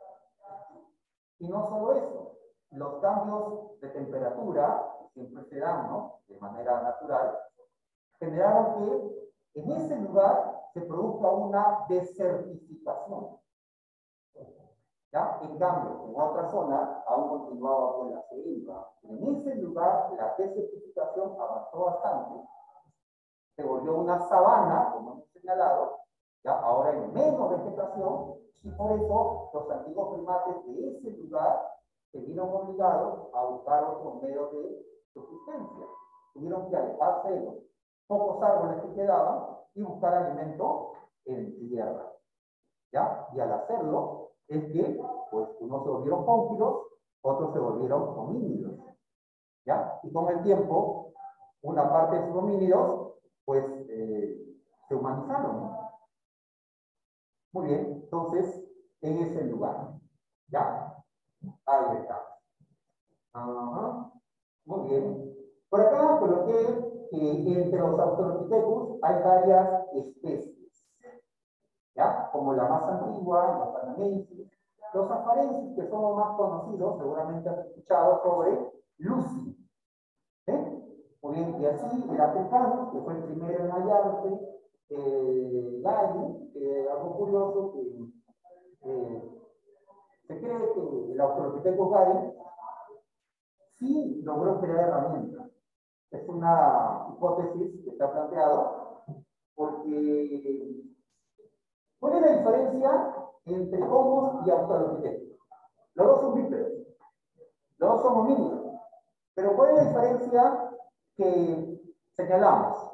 Speaker 1: Y no solo eso, los cambios de temperatura, que siempre se dan, ¿no?, de manera natural, generaron que en ese lugar se produzca una desertificación. ¿Ya? En cambio, en otra zona aún continuaba con la selva. En ese lugar la desertificación avanzó bastante, se volvió una sabana, como hemos señalado, ¿ya? Ahora hay menos vegetación, y por eso los antiguos primates de ese lugar se vieron obligados a buscar otros medios de subsistencia. Tuvieron que alejarse de los pocos árboles que quedaban y buscar alimento en tierra. ¿Ya? Y al hacerlo, es que pues, unos se volvieron pónfilos, otros se volvieron homínidos. ¿Ya? Y con el tiempo, una parte de esos homínidos, pues, se humanizaron, ¿no? Muy bien, entonces, en ese lugar. ¿Ya? Ahí está. Ajá. Muy bien. Por acá coloqué que entre los Australopithecus hay varias especies. ¿Ya? Como la más antigua, los panamenses, los afarenses, que son los más conocidos, seguramente has escuchado sobre Lucy. Muy bien, y así el africano, que fue el primero en hallarse, Gary, algo curioso, que se cree que el Australopithecus Gary sí logró crear herramientas. Es una hipótesis que está planteada porque ¿cuál es la diferencia entre Homo y Australopithecus? Los dos son bípedos, los dos son homínidos. Pero ¿cuál es la diferencia que señalamos?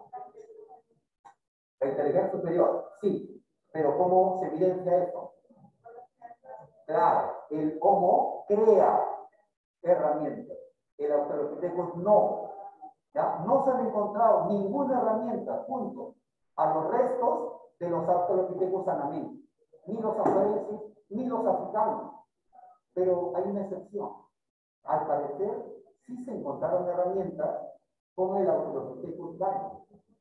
Speaker 1: La inteligencia superior, sí. Pero ¿cómo se evidencia eso? Claro, el Homo crea herramientas, el Australopithecus no. ¿Ya? No se han encontrado ninguna herramienta junto a los restos de los Australopithecus anamenses, ni los afarenses, ni los africanos. Pero hay una excepción. Al parecer, sí se encontraron herramientas con el Australopithecus Gary.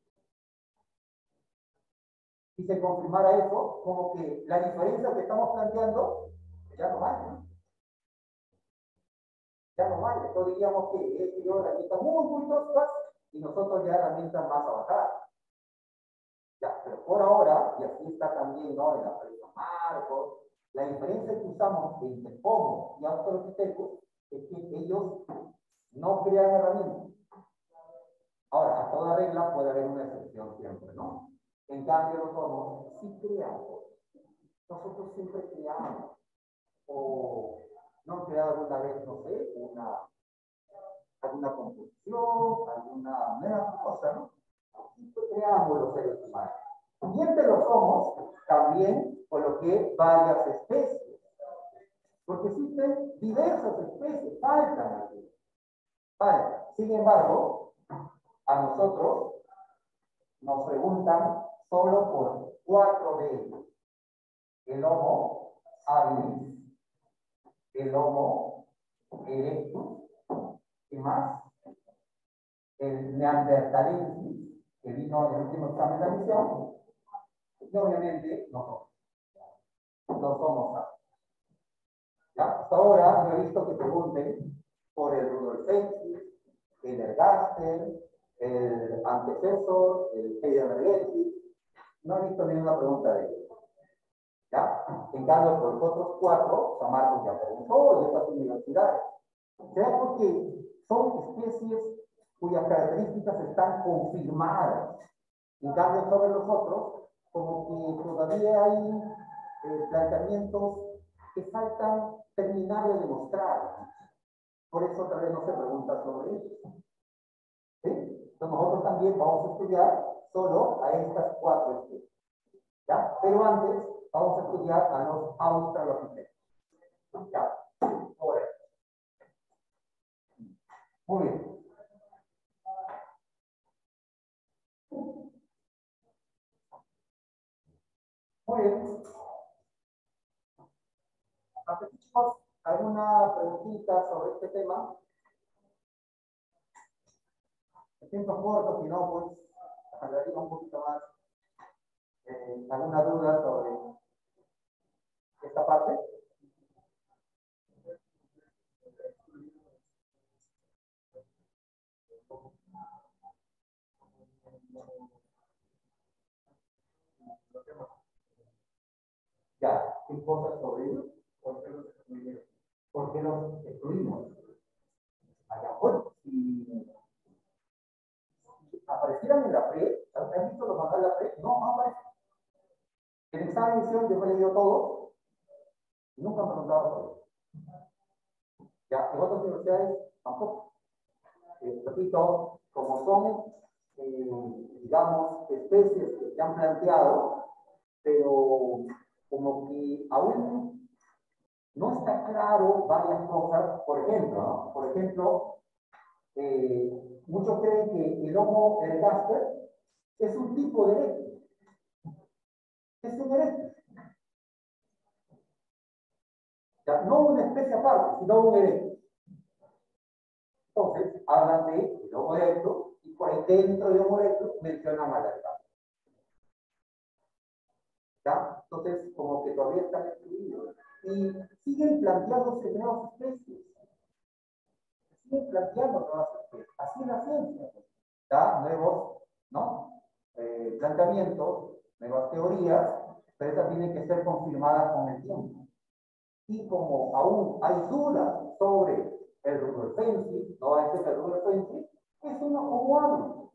Speaker 1: Si se confirmara eso, como que la diferencia que estamos planteando ya no vale, ¿no? Ya no vale. Entonces diríamos que es herramientas muy toscas y nosotros ya herramientas más avanzadas. Ya, pero por ahora, y así está también, ¿no?, en la presa Marcos, la diferencia que usamos entre Homo y Australopithecus es que ellos no crean herramientas. Ahora, a toda regla puede haber una excepción siempre, ¿no? En cambio, los Homo sí creamos. Nosotros siempre creamos. O no han creado alguna vez, no sé, alguna composición, alguna nueva cosa, ¿no? Siempre creamos los seres humanos. Y entre los Homos también coloqué varias especies. Porque existen diversas especies, faltan aquí. Vale. Sin embargo, a nosotros nos preguntan solo por 4 de ellos. El Homo habilis, el Homo erectus, ¿y más? El Neanderthalensis, que vino en el último examen de admisión, y obviamente nosotros, los Homo sapiens. ¿Ya? Hasta ahora no he visto que pregunten por el Rudolfensis, el Ergaster, el antecesor, el Heidelbergensis. No he visto ninguna pregunta de ellos. ¿Ya? En cambio, por los otros 4, San Marcos ya preguntó, y estas universidades. ¿Será porque son especies cuyas características están confirmadas. En cambio, sobre los otros, como que todavía hay planteamientos que faltan terminar de demostrar. Por eso tal vez no se pregunta sobre eso. ¿Sí? Entonces nosotros también vamos a estudiar solo a estas 4 especies. ¿Ya? Pero antes vamos a estudiar a los australopithecus. ¿Ya? Ahora. Muy bien. Muy bien. Hasta aquí, chicos, ¿alguna preguntita sobre este tema? El tiempo es corto, si no, pues hablaría un poquito más. ¿Alguna duda sobre esta parte? Ya, ¿qué cosas sobre ellos? ¿Por qué los excluyeron? ¿Por qué los excluimos? Allá, bueno, si aparecieran en la pre, ¿han visto los manuales de la pre? No, no aparecen. En el examen de edición yo me he leído todo y nunca me han preguntado sobre eso. Ya, en otras universidades tampoco. Repito, como son, digamos, especies que se han planteado, pero como que aún no está claro varias cosas. Por ejemplo, ¿no? Por ejemplo, muchos creen que el Homo ergaster es un tipo de erectus. Es un erectus. O sea, no una especie aparte, sino un erectus. Entonces, hablan de Homo erectus y por ahí dentro de Homo erectus mencionan a la ergaster. ¿Ya? Entonces, como que todavía están excluidos. Y siguen planteándose nuevas especies. Siguen planteando nuevas especies. Así es la ciencia. ¿Ya? Nuevos, ¿no? Planteamientos, nuevas teorías, pero estas tienen que ser confirmadas con el tiempo. Y como aún hay dudas sobre el rudolfensis, no es el rudolfensis, es uno como hábil.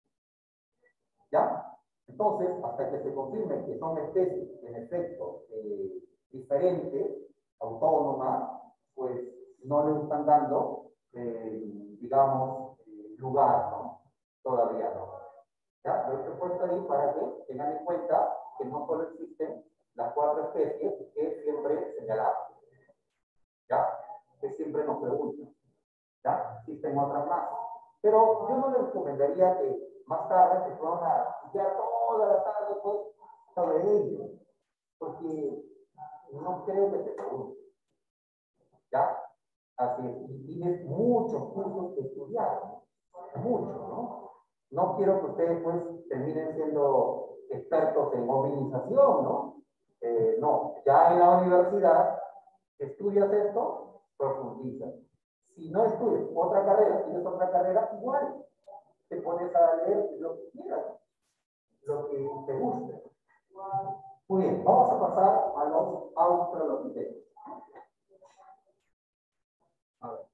Speaker 1: ¿Ya? Entonces, hasta que se confirme que son especies, en efecto, diferentes, autónomas, pues no les están dando, digamos, lugar, ¿no? Todavía no. ¿Ya? Lo he puesto ahí para que tengan en cuenta que no solo existen las 4 especies que siempre señalamos. ¿Ya? Que siempre nos preguntan. ¿Ya? Existen otras más. Pero yo no les recomendaría que más tarde se fueran a estudiar toda la tarde pues, sobre ello, porque no creo que te pregunten. ¿Ya? Así es. Y tienes muchos cursos que estudiar, muchos, ¿no? No quiero que ustedes pues terminen siendo expertos en movilización, ¿no? No, ya en la universidad estudias esto, profundizas. Si no estudias otra carrera, tienes otra carrera, igual te pones a leer lo que quieras, lo que te guste. Muy bien, vamos a pasar a los australopithecus. A ver.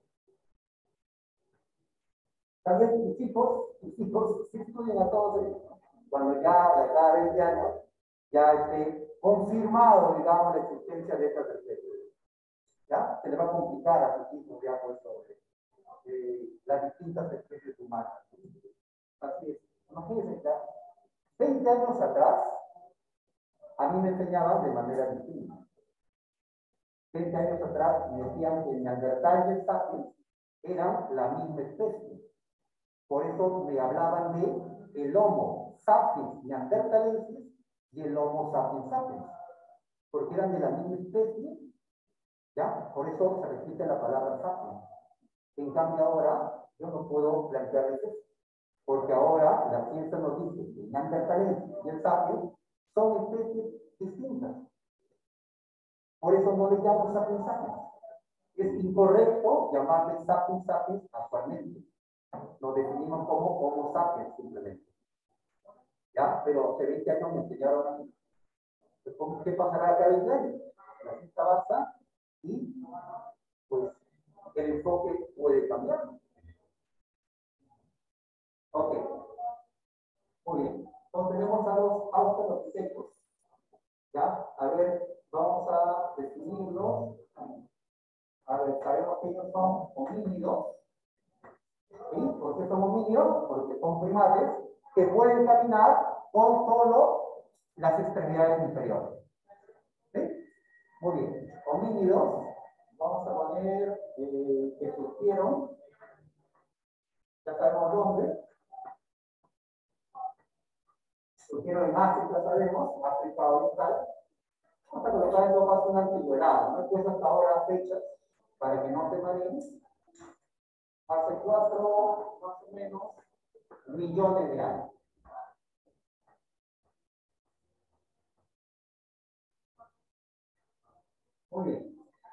Speaker 1: También tus hijos, sí estudian a todos ellos. Cuando ya de cada 20 años ya esté confirmado, digamos, la existencia de estas especies. ¿Ya? Se le va a complicar a sus hijos ya pues sobre las distintas especies humanas. Así es. Imagínense ya, 20 años atrás, a mí me enseñaban de manera distinta. 20 años atrás me decían que el Neandertal y el Sapiens eran la misma especie. Por eso me hablaban de el Homo sapiens neanderthalensis y el Homo sapiens sapiens. Porque eran de la misma especie, ¿ya? Por eso se repite la palabra sapiens. En cambio ahora yo no puedo plantearles eso. Porque ahora la ciencia nos dice que el neanderthalensis y el sapiens son especies distintas. Por eso no le llamo sapiens sapiens. Es incorrecto llamarle sapiens sapiens actualmente. Nos definimos como Homo sapiens simplemente. ¿Ya? Pero hace 20 años me enseñaron a mí. ¿Qué pasará acá 20 años? La ciencia avanza y pues el enfoque puede cambiar. ellos son homínidos. ¿Sí? ¿Por qué son homínidos? Porque son primates que pueden caminar con solo las extremidades inferiores. ¿Sí? Muy bien. Homínidos, vamos a poner que surgieron, ya sabemos dónde. Surgieron en África, sabemos, África Oriental. Vamos a colocar en todo caso una antigüedad. No he puesto hasta ahora fechas para que no te marees. Hace 4, más o menos, millones de años. Muy bien.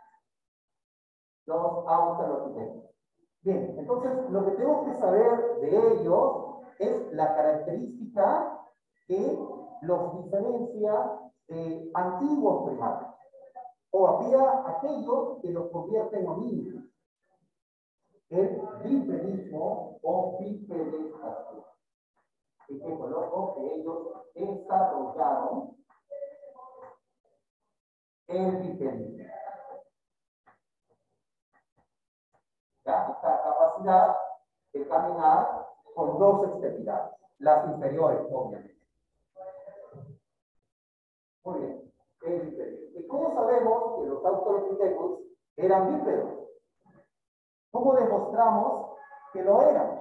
Speaker 1: Los australopithecus. Bien, entonces lo que tengo que saber de ellos es la característica que los diferencia de antiguos primates. O había aquellos que los convierten en homínidos. El bipedismo o bipedización. Y que coloco que ellos desarrollaron el bipedismo. ¿Ya? Esta capacidad de caminar con dos extremidades, las inferiores, obviamente. Muy bien. El bipedismo. ¿Y cómo sabemos que los australopithecus eran bípedos? ¿Cómo demostramos que lo eran?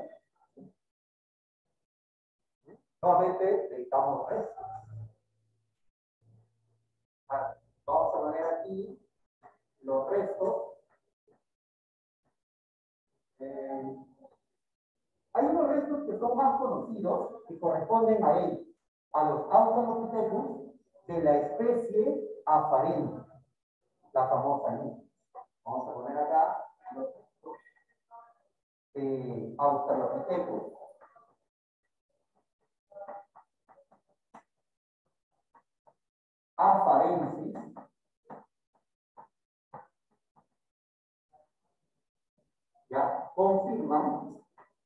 Speaker 1: Nuevamente necesitamos restos. Vamos a poner aquí los restos. Hay unos restos que son más conocidos que corresponden a ellos, a los australopithecus de la especie Afarensis, la famosa luz. Vamos a poner acá los australopithecus. Afarensis. Ya confirman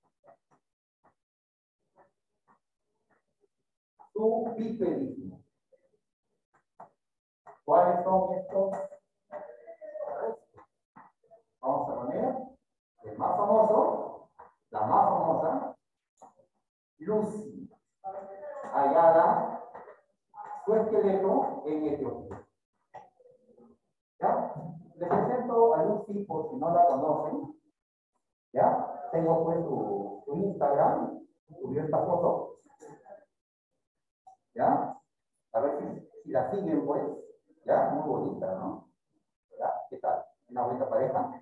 Speaker 1: su bipedismo. ¿Cuáles son estos? Vamos a poner el más famoso, la más famosa, Lucy, hallada su esqueleto en Etiopía. ¿Ya? Les presento a Lucy por si no la conocen. ¿Ya? Tengo pues su Instagram, subió esta foto. ¿Ya? A ver si la siguen pues. ¿Ya? Muy bonita, ¿no? ¿Ya? ¿Qué tal? Una bonita pareja.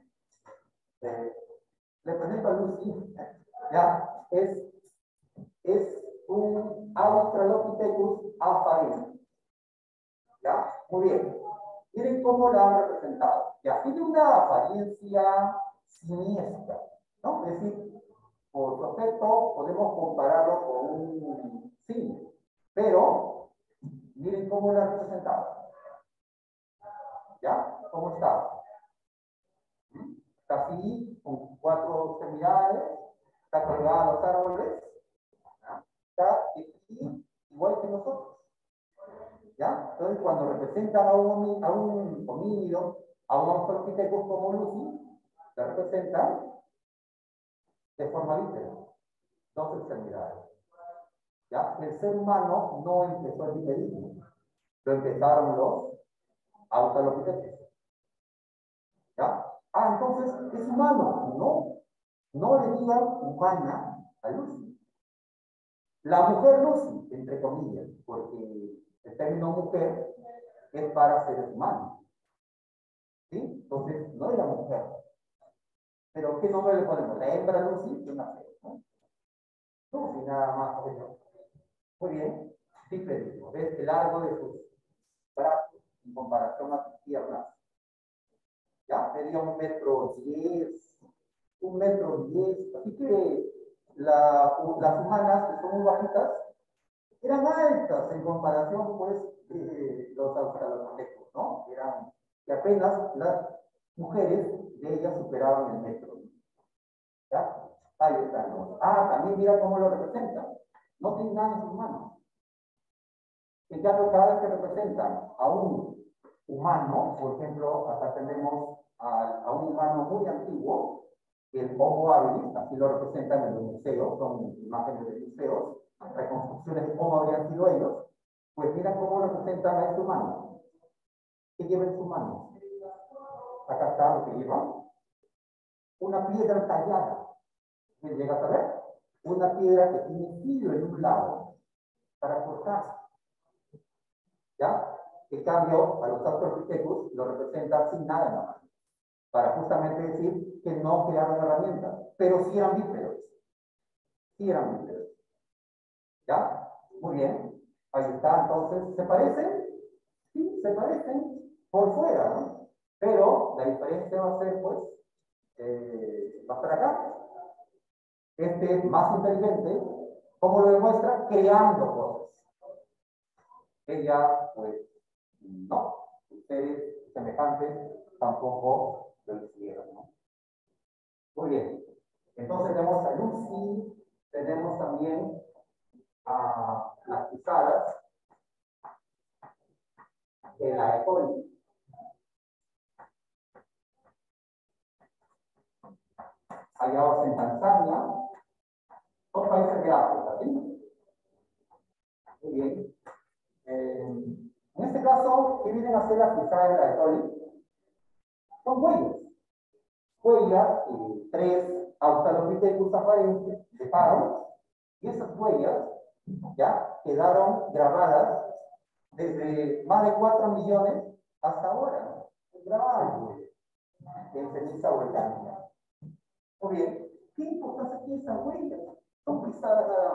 Speaker 1: Le presento a Lucy. ¿Ya? Es un Australopithecus afarensis. ¿Ya? Muy bien. Miren cómo la han representado. Ya, tiene una apariencia siniestra, ¿no? Es decir, por su aspecto podemos compararlo con un simio, pero miren cómo la han representado. ¿Ya? ¿Cómo está? Está así, con 4 extremidades, está colgada a los árboles, ¿ya? Está aquí, igual que nosotros. ¿Ya? Entonces, cuando representan a un homínido, a un australopithecus como Lucy, la representan de forma literal, 2 extremidades. ¿Ya? El ser humano no empezó el bipedismo, lo empezaron los australopithecus. ¿Ya? Entonces, ¿es humano? No. No le digan humana a Lucy. La mujer Lucy, entre comillas, porque el término mujer es para seres humanos. ¿Sí? Entonces, no era mujer. Pero, ¿qué nombre le ponemos? La hembra Lucy, que una fe, ¿no? Lucy, nada más. Muy bien. Bipedismo. ¿Ves? El largo de sus brazos en comparación a sus piernas. ¿Ya? Sería 1,10 m. Así que las humanas, que son muy bajitas, eran altas en comparación, pues, de los australopithecus, ¿no? Eran que apenas las mujeres de ellas superaban el metro. ¿Ya? Ahí están. También mira cómo lo representan. No tienen nada en sus manos. En cambio, cada vez que representan a un humano, por ejemplo, acá tenemos a un un humano muy antiguo, el Homo habilis, así lo representan en los museos, son imágenes de museos, reconstrucciones de cómo habrían sido ellos. Pues mira cómo representan a este humano. ¿Qué lleva en su mano? Acá está lo que lleva. Una piedra tallada. ¿Me llegas a ver? Una piedra que tiene filo en un lado para cortar. ¿Ya? En cambio, a los Australopithecus lo representan sin nada en la mano, para justamente decir que no crearon herramientas, pero sí eran bípedos. Sí eran bípedos. ¿Ya? Muy bien. Ahí está, entonces, ¿se parecen? Sí, se parecen por fuera, ¿no? Pero la diferencia va a ser, pues, va a estar acá. Este es más inteligente, ¿cómo lo demuestra? Creando cosas. Ella, pues, no. Ustedes, semejantes, tampoco lo hicieron, ¿no? Muy bien. Entonces tenemos a Lucy, tenemos también a las pisadas de la Ecoli. Hallados en Tanzania, son países de África, ¿sí? Muy bien. En este caso, ¿qué vienen a hacer las pisadas de la Ecoli? Son huellas. Huellas, 3 Australopithecus aparentes dejaron, y esas huellas ya quedaron grabadas desde más de 4 millones hasta ahora. Grabadas en ceniza volcánica. Muy bien, ¿qué importancia tiene esas huellas? Son pisadas nada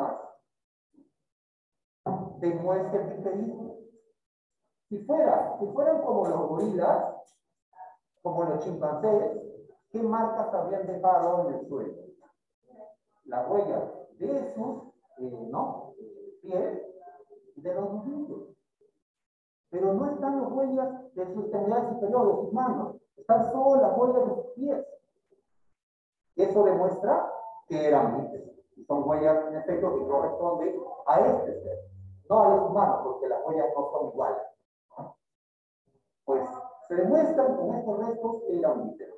Speaker 1: más. Demuestra el bipedismo. Si fueran como los gorilas, como los chimpancés, ¿qué marcas habrían dejado en el suelo? Las huellas de sus pies y de los nudillos. Pero no están las huellas de sus extremidades superiores, de sus manos. Están solo las huellas de sus pies. Eso demuestra que eran bípedos. Son huellas, en efecto, que corresponden a este ser, no a los humanos, porque las huellas no son iguales. Pues se demuestran con estos restos que eran bípedos.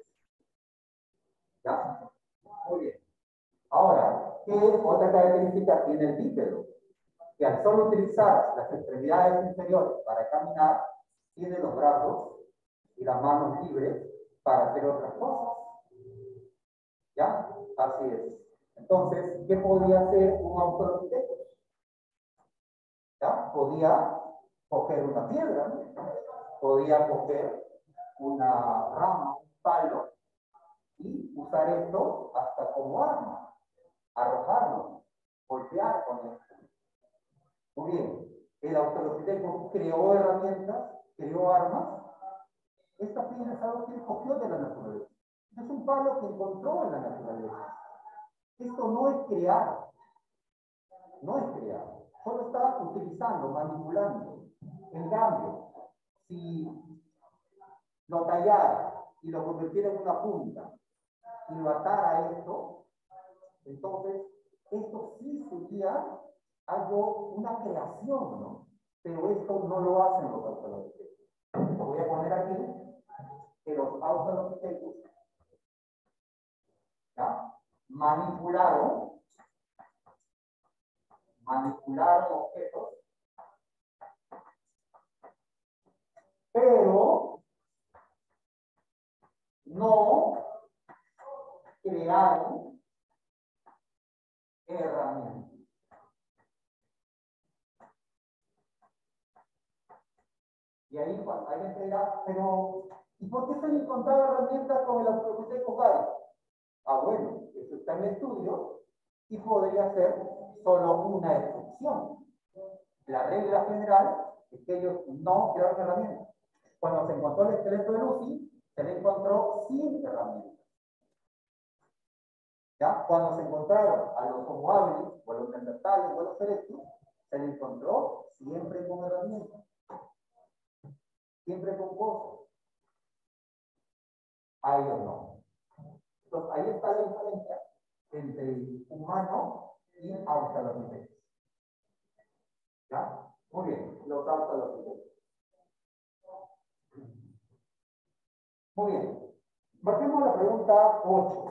Speaker 1: ¿Ya? Muy bien. Ahora, ¿qué otra característica tiene el bípedo? Que al solo utilizar las extremidades inferiores para caminar, tiene los brazos y las manos libres para hacer otras cosas. ¿Ya? Así es. Entonces, ¿qué podía hacer un Australopithecus? ¿Ya? Podía coger una piedra, ¿no? Podía coger una rama, un palo, y usar esto hasta como arma, arrojarlo, golpear con esto. Muy bien, el Australopithecus creó herramientas, creó armas. Esta piedra es algo que él cogió de la naturaleza. Es un palo que encontró en la naturaleza. Esto no es crear, no es crear. Solo está utilizando, manipulando. En cambio, si lo tallara y lo convirtiera en una punta y lo atara a esto, entonces esto sí sería algo, una creación, ¿no? Pero esto no lo hacen los Australopithecus. Lo voy a poner aquí, que los Australopithecus manipularon objetos, pero no crearon herramientas. Y ahí cuando alguien te dirá, pero ¿y por qué se han encontrado herramientas con el Australopithecus gallus? Ah, bueno, eso está en estudio y podría ser solo una excepción. La regla general es que ellos no crearon herramientas. Cuando se encontró el esqueleto de Lucy, se le encontró sin herramientas. ¿Ya? Cuando se encontraron a los Homo habilis, o a los neandertales, o a los erectus, se le encontró siempre con herramientas. Siempre con cosas. A ellos no. Entonces, ahí está la diferencia entre humano y australopithecus. ¿Ya? Muy bien, los australopithecus. Muy bien. Marquemos la pregunta 8.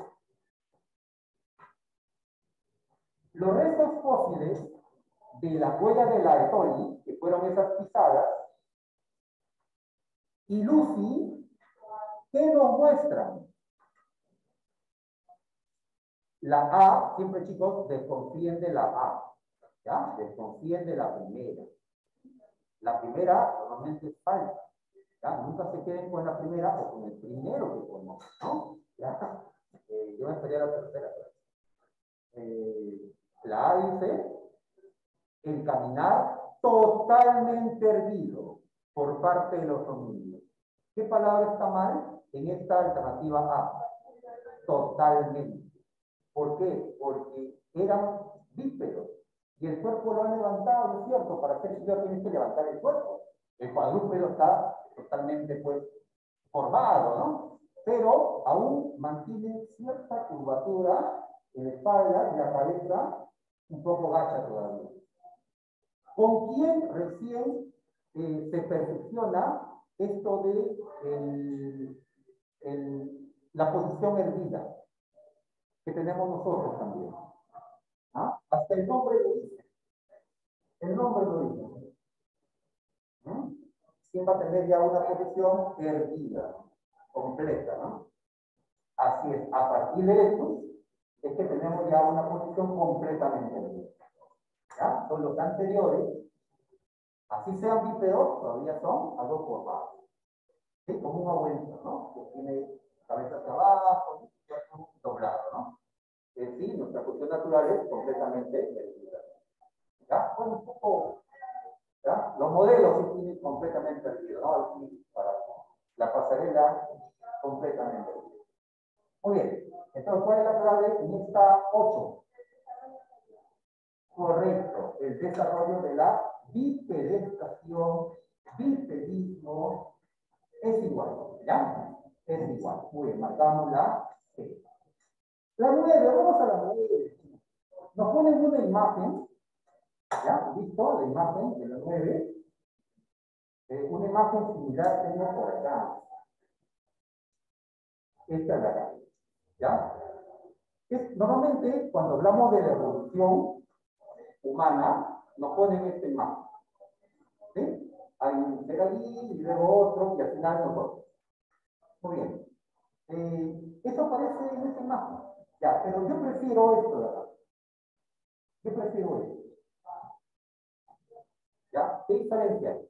Speaker 1: Los restos fósiles de la huella de la Etoli, que fueron esas pisadas, y Lucy, ¿qué nos muestran? La A, siempre chicos, desconfíen de la A, ¿ya? Desconfíen de la primera. La primera normalmente es falsa, ¿ya? Nunca se queden con la primera o con el primero que conocen, ¿no? ¿Ya? Yo me esperé a la tercera. La A dice, el caminar totalmente erguido por parte de los homínidos. ¿Qué palabra está mal en esta alternativa A? Totalmente. ¿Por qué? Porque eran bípedos y el cuerpo lo han levantado, ¿no es cierto? Para ser ciudad tienes que levantar el cuerpo. El cuadrúpedo está totalmente, pues, formado, ¿no? Pero aún mantiene cierta curvatura en la espalda y la cabeza un poco gacha todavía. ¿Con quién recién se perfecciona esto de la posición erguida que tenemos nosotros también? ¿Ah? Hasta el nombre lo dice. El nombre lo dice. ¿Mm? ¿Quién va a tener ya una posición erguida, completa, ¿no? Así es, a partir de esto es que tenemos ya una posición completamente erguida. ¿Ya? Son los anteriores, así sean bípedos, todavía son algo formados. ¿Sí? Como un abuelito, ¿no? Que tiene cabeza hacia abajo, doblado, ¿no? Sí, nuestra posición natural es completamente erguida. ¿Ya? Bueno, un poco, ¿ya? Los modelos sí tienen completamente erguido, ¿no? Aquí para la pasarela completamente erguida. Muy bien, entonces, ¿cuál es la clave en esta 8? Correcto, el desarrollo de la bipedestación, bipedismo, es igual, ¿ya? Es igual. Muy bien, marcamos la C. La 9, vamos a la 9. Nos ponen una imagen, ¿ya? ¿Listo? La imagen de la 9. Una imagen similar tengo por acá. Esta es la acá, ¿ya? Normalmente, cuando hablamos de la evolución humana, nos ponen esta imagen. ¿Sí? Hay un ser allí, y luego otro, y al final nosotros. Muy bien. Eso aparece en esta imagen. Ya, pero yo prefiero esto, ¿verdad? Yo prefiero esto. ¿Ya? ¿Qué diferencia hay?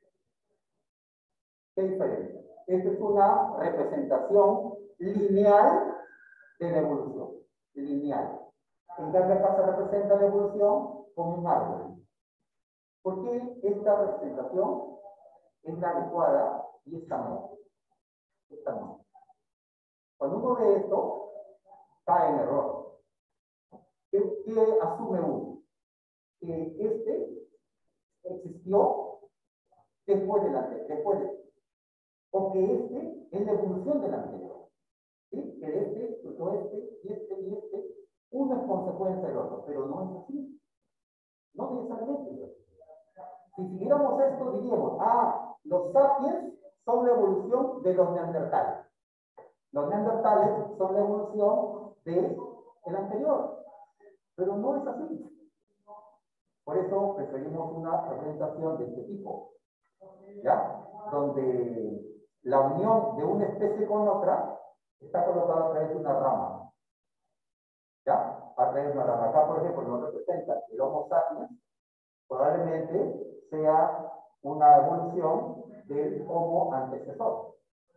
Speaker 1: ¿Qué diferencia? Esta es una representación lineal de la evolución. Lineal. En cambio, acá se representa la evolución como un árbol. ¿Por qué esta representación es la adecuada y esta no? Esta no. Cuando uno ve esto, cae en error. ¿Qué asume uno? Que este existió después del anterior, después de, o que este es la evolución del anterior. ¿Sí? Que este, surgió este, y este, uno es consecuencia del otro, pero no es así. No necesariamente. Si siguiéramos esto, diríamos, los sapiens son la evolución de los neandertales. Los neandertales son la evolución del anterior, pero no es así. Por eso preferimos una representación de este tipo, ¿ya? Donde la unión de una especie con otra está colocada a través de una rama, ¿ya? A través de una rama. Acá, por ejemplo, nos representa el Homo sapiens, probablemente sea una evolución del Homo antecesor,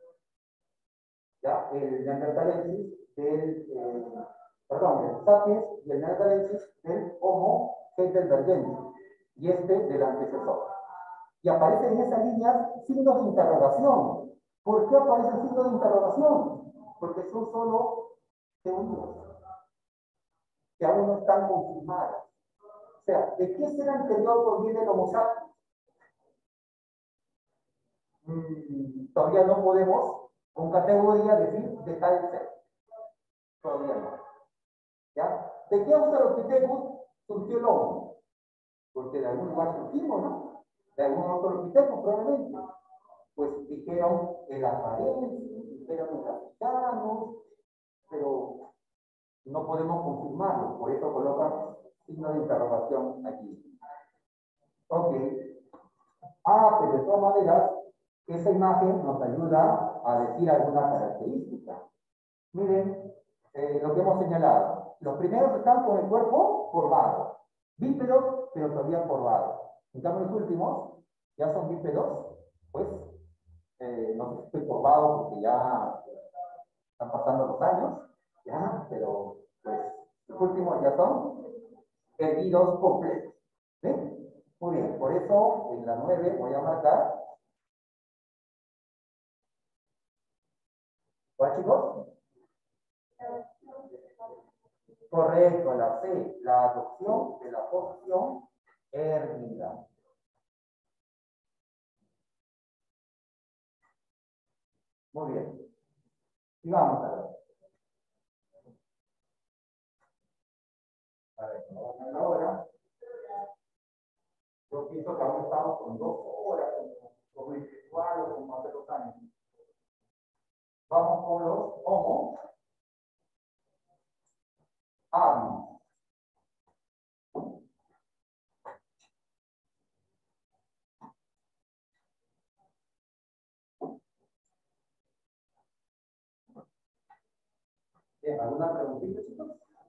Speaker 1: ¿ya? El Neanderthalensis el Sapiens y el Neanderthalensis del Homo heidelbergensis y este del antecesor. Y aparecen en esas líneas signos de interrogación. ¿Por qué aparecen signos de interrogación? Porque son solo teorías que aún no están confirmadas. O sea, ¿de qué ser anterior proviene el Homo sapiens? Todavía no podemos con categoría decir de tal ser. Todavía no. ¿Ya? ¿De qué Australopithecus surgió el Homo? Porque de algún lugar surgimos, ¿no? De algún Australopithecus probablemente. Pues dijeron el apariencia, pero mexicanos, pero no podemos confirmarlo, por eso colocan signo de interrogación aquí. Ok. Pero de todas maneras, esa imagen nos ayuda a decir algunas características. Miren lo que hemos señalado. Los primeros están con el cuerpo curvado, bípedos, pero todavía curvados. En cambio, los últimos ya son bípedos, pues no sé si estoy curvado porque ya están pasando los años, ya, pero pues los últimos ya son erguidos completos. ¿Sí? Muy bien, por eso en la 9 voy a marcar. ¿Cuál, chicos? Correcto, la C, la adopción de la posición erguida. Muy bien. Y vamos a ver. A ver, ahora. Yo pienso que aún estamos con 2 horas, como virtual o como hace 2 años. Vamos con los homo habilis. ¿Alguna preguntita, chicos?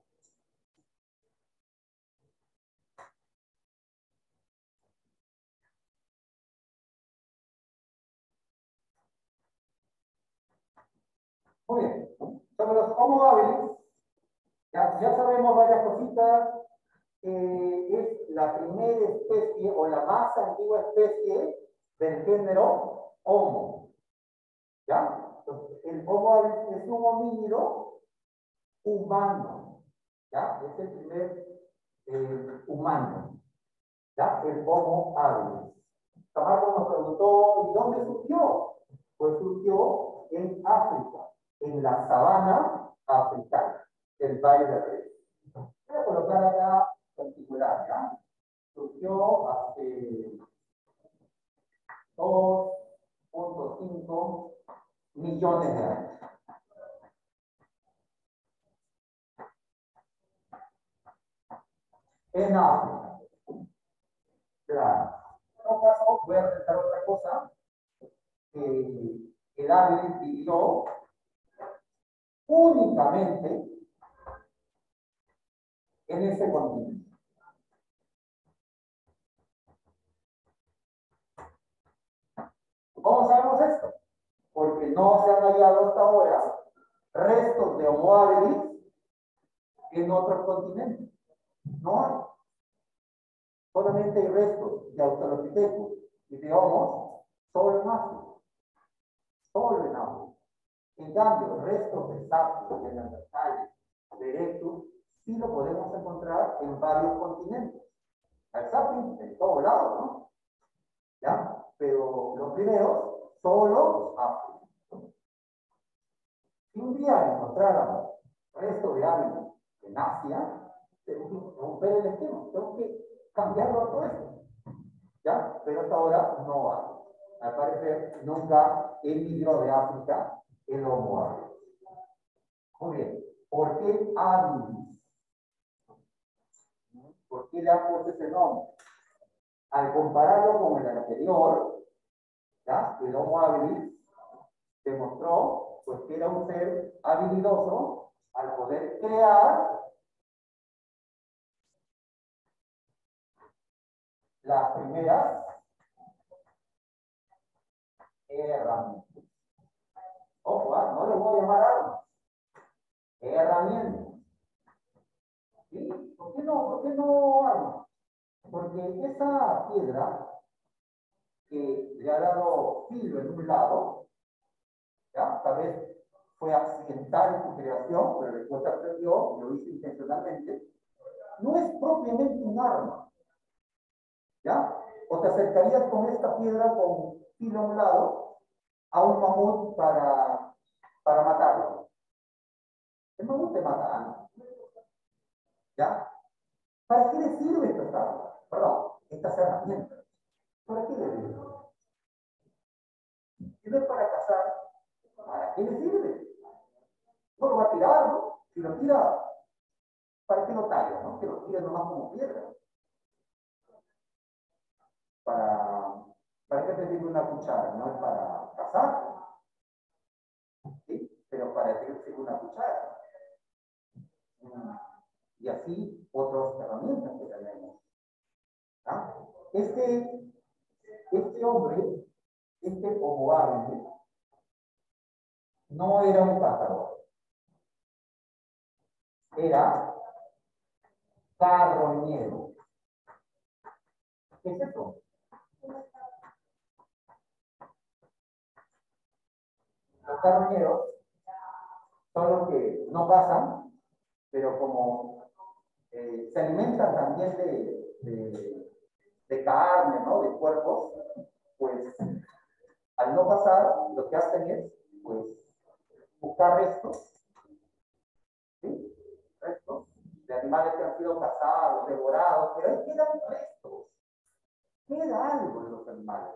Speaker 1: Muy bien. Sobre los homo habilis, ya sabemos varias cositas. Es la primera especie o la más antigua especie del género Homo. ¿Ya? Entonces, el Homo habilis es un homínido humano. ¿Ya? Es el primer humano. ¿Ya? El Homo habilis. Camargo nos preguntó, ¿y dónde surgió? Pues surgió en África, en la sabana africana, el Valle del Rey. Voy a colocar acá particular, ¿ya? Surgió hace 2.5 millones de años. En África. Claro. En todo caso, voy a presentar otra cosa. El habilis vivió únicamente en ese continente. ¿Cómo sabemos esto? Porque no se han hallado hasta ahora restos de Homo habilis en otros continentes. No hay. Solamente hay restos de Australopithecus y de Homo solo en África. Solo en África. En cambio, restos de sapiens, de neandertales, de erectus, sí lo podemos encontrar en varios continentes. Hay sapiens en todos lados, ¿no? ¿Ya? Pero los primeros, solo África. Si un día encontráramos restos de hábitat en Asia, tenemos que romper el esquema, tenemos que cambiarlo a todo esto. ¿Ya? Pero hasta ahora no hay. Al parecer, nunca emigró de África el Homo habilis. Muy bien. ¿Por qué habilis? ¿Por qué le han puesto ese nombre? Al compararlo con el anterior, ¿ya? El Homo habilis demostró pues, que era un ser habilidoso al poder crear las primeras herramientas. Ojo, no les voy a llamar armas, herramientas. ¿Sí? ¿Por qué no? ¿Por qué no armas? Porque esa piedra que le ha dado filo en un lado, ¿ya? Tal vez fue accidental en su creación, pero después se aprendió, lo hizo intencionalmente, no es propiamente un arma, ¿ya? O te acercarías con esta piedra con filo a un lado a un mamut para matarlo. El mamut te mata, ¿no? ¿Ya? ¿Para qué le sirve estas armas? Perdón, estas herramientas. ¿Para qué le sirve? Si no es para cazar, ¿para ¿para qué le sirve? No lo va a tirar, ¿no? Si lo tira, ¿para qué lo talla, no? Que lo tire nomás como piedra. ¿Para qué te sirve una cuchara? No es para cazar, ¿sí? Pero ¿para qué te sirve una cuchara? Y así otras herramientas que tenemos. ¿Ah? Este hombre, este Homo habilis, no era un cazador, era carroñero. ¿Qué es eso? Los carroñeros son los que no cazan, pero como se alimentan también de carne, ¿no? De cuerpos, pues al no cazar, lo que hacen es, pues, buscar restos, ¿sí? Restos de animales que han sido cazados, devorados, pero ahí quedan restos. Queda algo de los animales.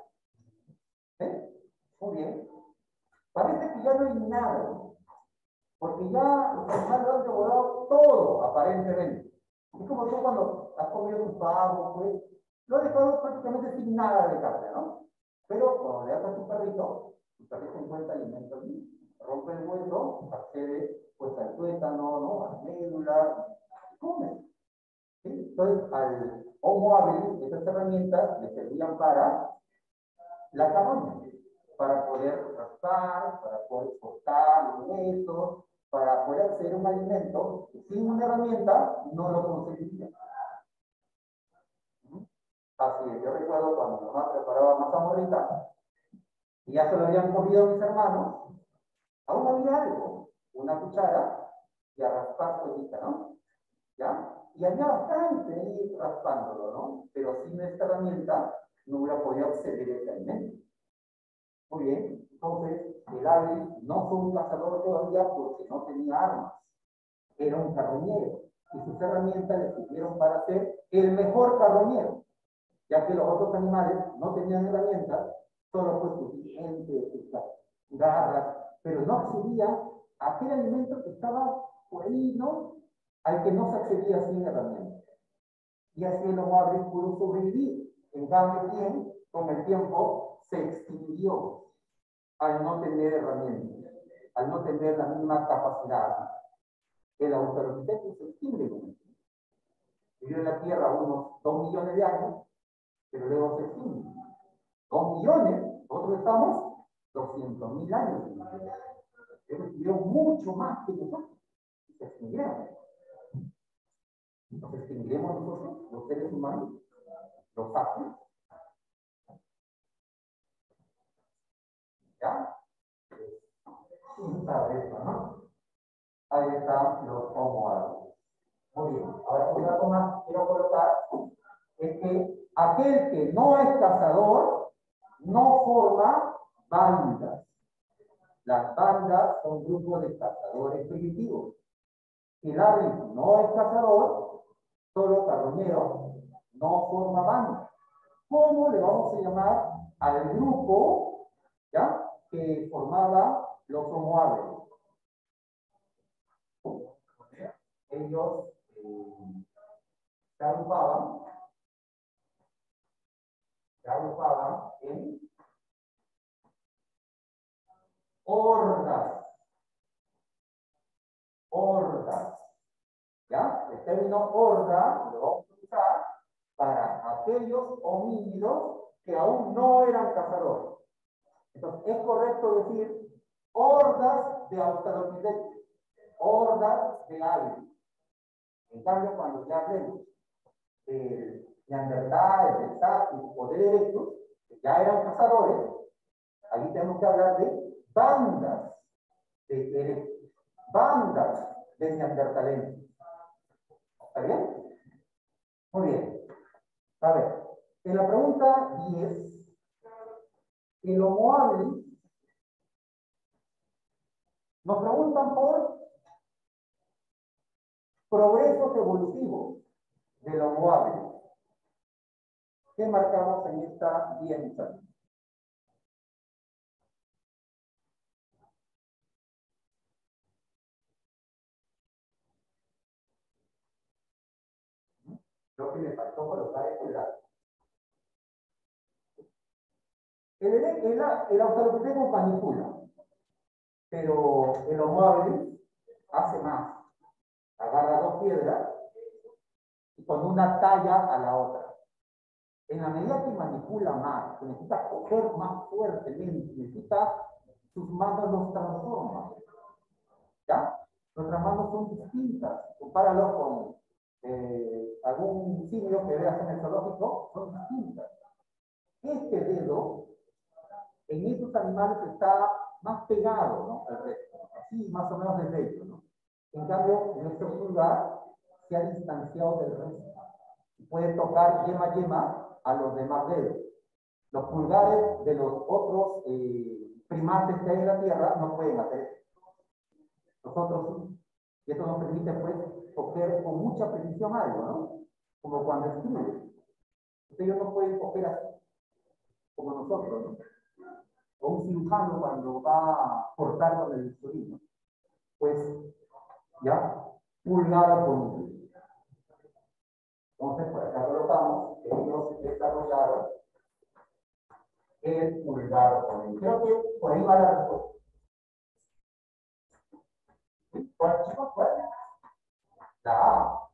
Speaker 1: Muy bien. Parece que ya no hay nada, porque ya los animales han devorado todo, aparentemente. Es como tú cuando has comido un pavo, pues, lo has dejado prácticamente sin nada de carne, ¿no? Pero cuando le das a tu perrito encuentra alimento allí, rompe el hueso, accede pues al tuétano, ¿no? A la médula, y come. ¿Sí? Entonces, al Homo habilis, estas herramientas le servían para la cabaña, para poder raspar, para poder cortar los huesos, para poder hacer un alimento que sin una herramienta no lo conseguiría. Así es, yo recuerdo cuando mi mamá preparaba masa morrita y ya se lo habían comido mis hermanos, aún había algo, una cuchara y a raspar solita, ¿no? ¿Ya? Y había bastante ahí raspándolo, ¿no? Pero sin esta herramienta no hubiera podido acceder a ese alimento. Muy bien, entonces el habilis no fue un cazador todavía porque no tenía armas, era un carroñero y sus herramientas le sirvieron para ser el mejor carroñero, ya que los otros animales no tenían herramientas, solo pues sus dientes, sus garras, pero no accedía a aquel alimento que estaba por ahí, ¿no? Al que no se accedía sin herramientas. Y así el Homo habilis pudo sobrevivir. En cambio, ¿quién? Con el tiempo se extinguió al no tener herramientas, al no tener la misma capacidad. El australopithecus se extingue. Vivió en la Tierra unos 2 millones de años, pero luego se extingue. 2 millones, nosotros estamos 200.000 años. Ellos vivieron mucho más que nosotros. Se extinguieron. Nos extinguiremos nosotros, los seres humanos, los sapiens. ¿Ya? Sin saber eso, ¿no? Ahí están los Homo habilis. Muy bien. Ahora, una cosa más que quiero colocar es que aquel que no es cazador no forma bandas. Las bandas son grupos de cazadores primitivos. Si el habilis no es cazador, solo carroñero, no forma bandas. ¿Cómo le vamos a llamar al grupo, ya, que formaba los Homo habilis? Ellos se agrupaban en hordas. ¿Ya? El término horda lo vamos a usar para aquellos homínidos que aún no eran cazadores. Entonces, es correcto decir hordas de australopithecus, hordas de habilis. En cambio, cuando ya hablemos del Neandertal, del Sapiens o del Erectus, que ya eran cazadores, ahí tenemos que hablar de bandas de Erectus, bandas de Neandertalenses. ¿Está bien? Muy bien. A ver, en la pregunta 10, el Homo habilis, nos preguntan por progresos evolutivos del Homo habilis. ¿Qué marcamos en esta diapositiva? que me faltó colocar este dato. El australopithecus manipula, pero el Homo habilis hace más. Agarra dos piedras y con una talla a la otra. En la medida que manipula más, que necesita coger más fuertemente, necesita, sus manos los transforman. ¿Ya? Nuestras manos son distintas. Compáralo con algún simio que veas en el zoológico, son distintas. Este dedo, en estos animales está más pegado, ¿no?, al resto, así más o menos desde hecho, ¿no? En cambio, nuestro pulgar se ha distanciado del resto. Puede tocar yema a yema a los demás dedos. Los pulgares de los otros primates que hay en la Tierra no pueden hacer eso. Nosotros sí. Y esto nos permite, pues, coger con mucha precisión algo, ¿no? Como cuando escribe. Ellos no pueden coger así, como nosotros, ¿no? O un cirujano cuando va a cortar con el bisturí, ¿no? Pues, ya, pulgada por un. Entonces, por acá colocamos que ellos desarrollaron el pulgar por un. Creo que por ahí va la respuesta. ¿Cuál, chicos? ¿Cuál? La A.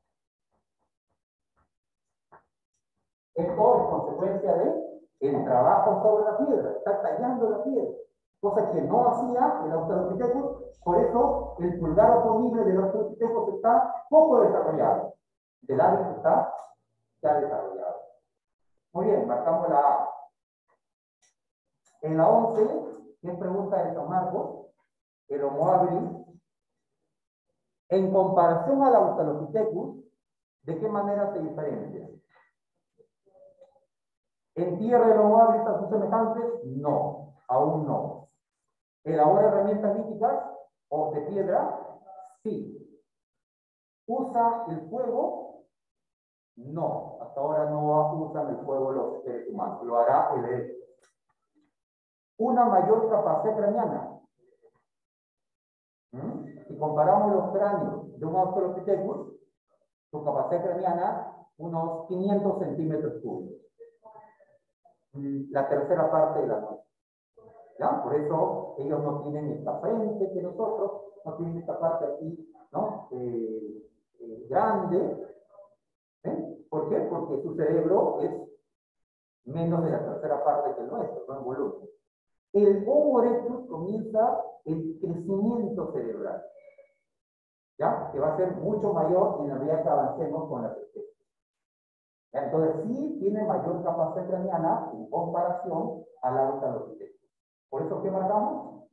Speaker 1: Esto es consecuencia de el trabajo sobre la piedra, está tallando la piedra, cosa que no hacía el australopithecus. Por eso el pulgar oponible del australopithecus está poco desarrollado. El hábito está ya desarrollado. Muy bien, marcamos la A. En la 11, que es pregunta de San Marcos, el Homo habilis, en comparación al australopithecus, ¿de qué manera se diferencia? ¿Entierra el Homo habilis a sus semejantes? No, aún no. ¿Elabora herramientas líticas o de piedra? Sí. ¿Usa el fuego? No, hasta ahora no usan el fuego los seres humanos, lo hará el electro. Una mayor capacidad craneana. Si comparamos los cráneos de un australopithecus, su capacidad craneana, unos 500 centímetros cúbicos. La tercera parte de la nuestra. ¿Ya? Por eso ellos no tienen esta frente que nosotros, no tienen esta parte aquí, ¿no? Grande. ¿Por qué? Porque su cerebro es menos de la tercera parte que el nuestro, no en volumen. El Homo erectus comienza el crecimiento cerebral, ¿ya? Que va a ser mucho mayor en la medida que avancemos con las especies. Entonces sí tiene mayor capacidad craneana en comparación al australopithecus. ¿Por eso qué marcamos?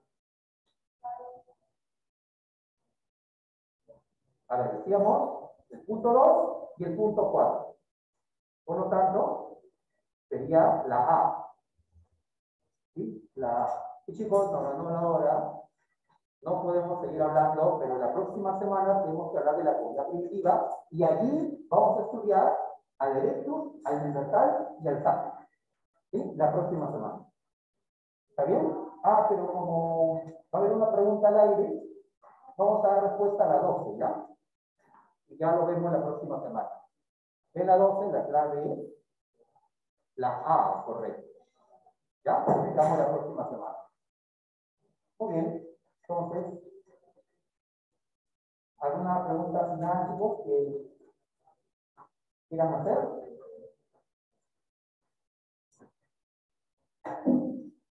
Speaker 1: A ver, decíamos el punto 2 y el punto 4. Por lo tanto, sería la A. ¿Sí? La A. Y chicos, nos ganó una hora. No podemos seguir hablando, pero la próxima semana tenemos que hablar de la comunidad primitiva y allí vamos a estudiar al erectus, al neandertal y al sapiens. ¿Sí? La próxima semana. ¿Está bien? Ah, pero como va a haber una pregunta al aire, vamos a dar respuesta a la 12, ¿ya? Y ya lo vemos la próxima semana. En la 12, la clave es la A, correcto. ¿Ya? Explicamos la próxima semana. Muy bien. Entonces, ¿alguna pregunta final, chicos, que quieran hacer?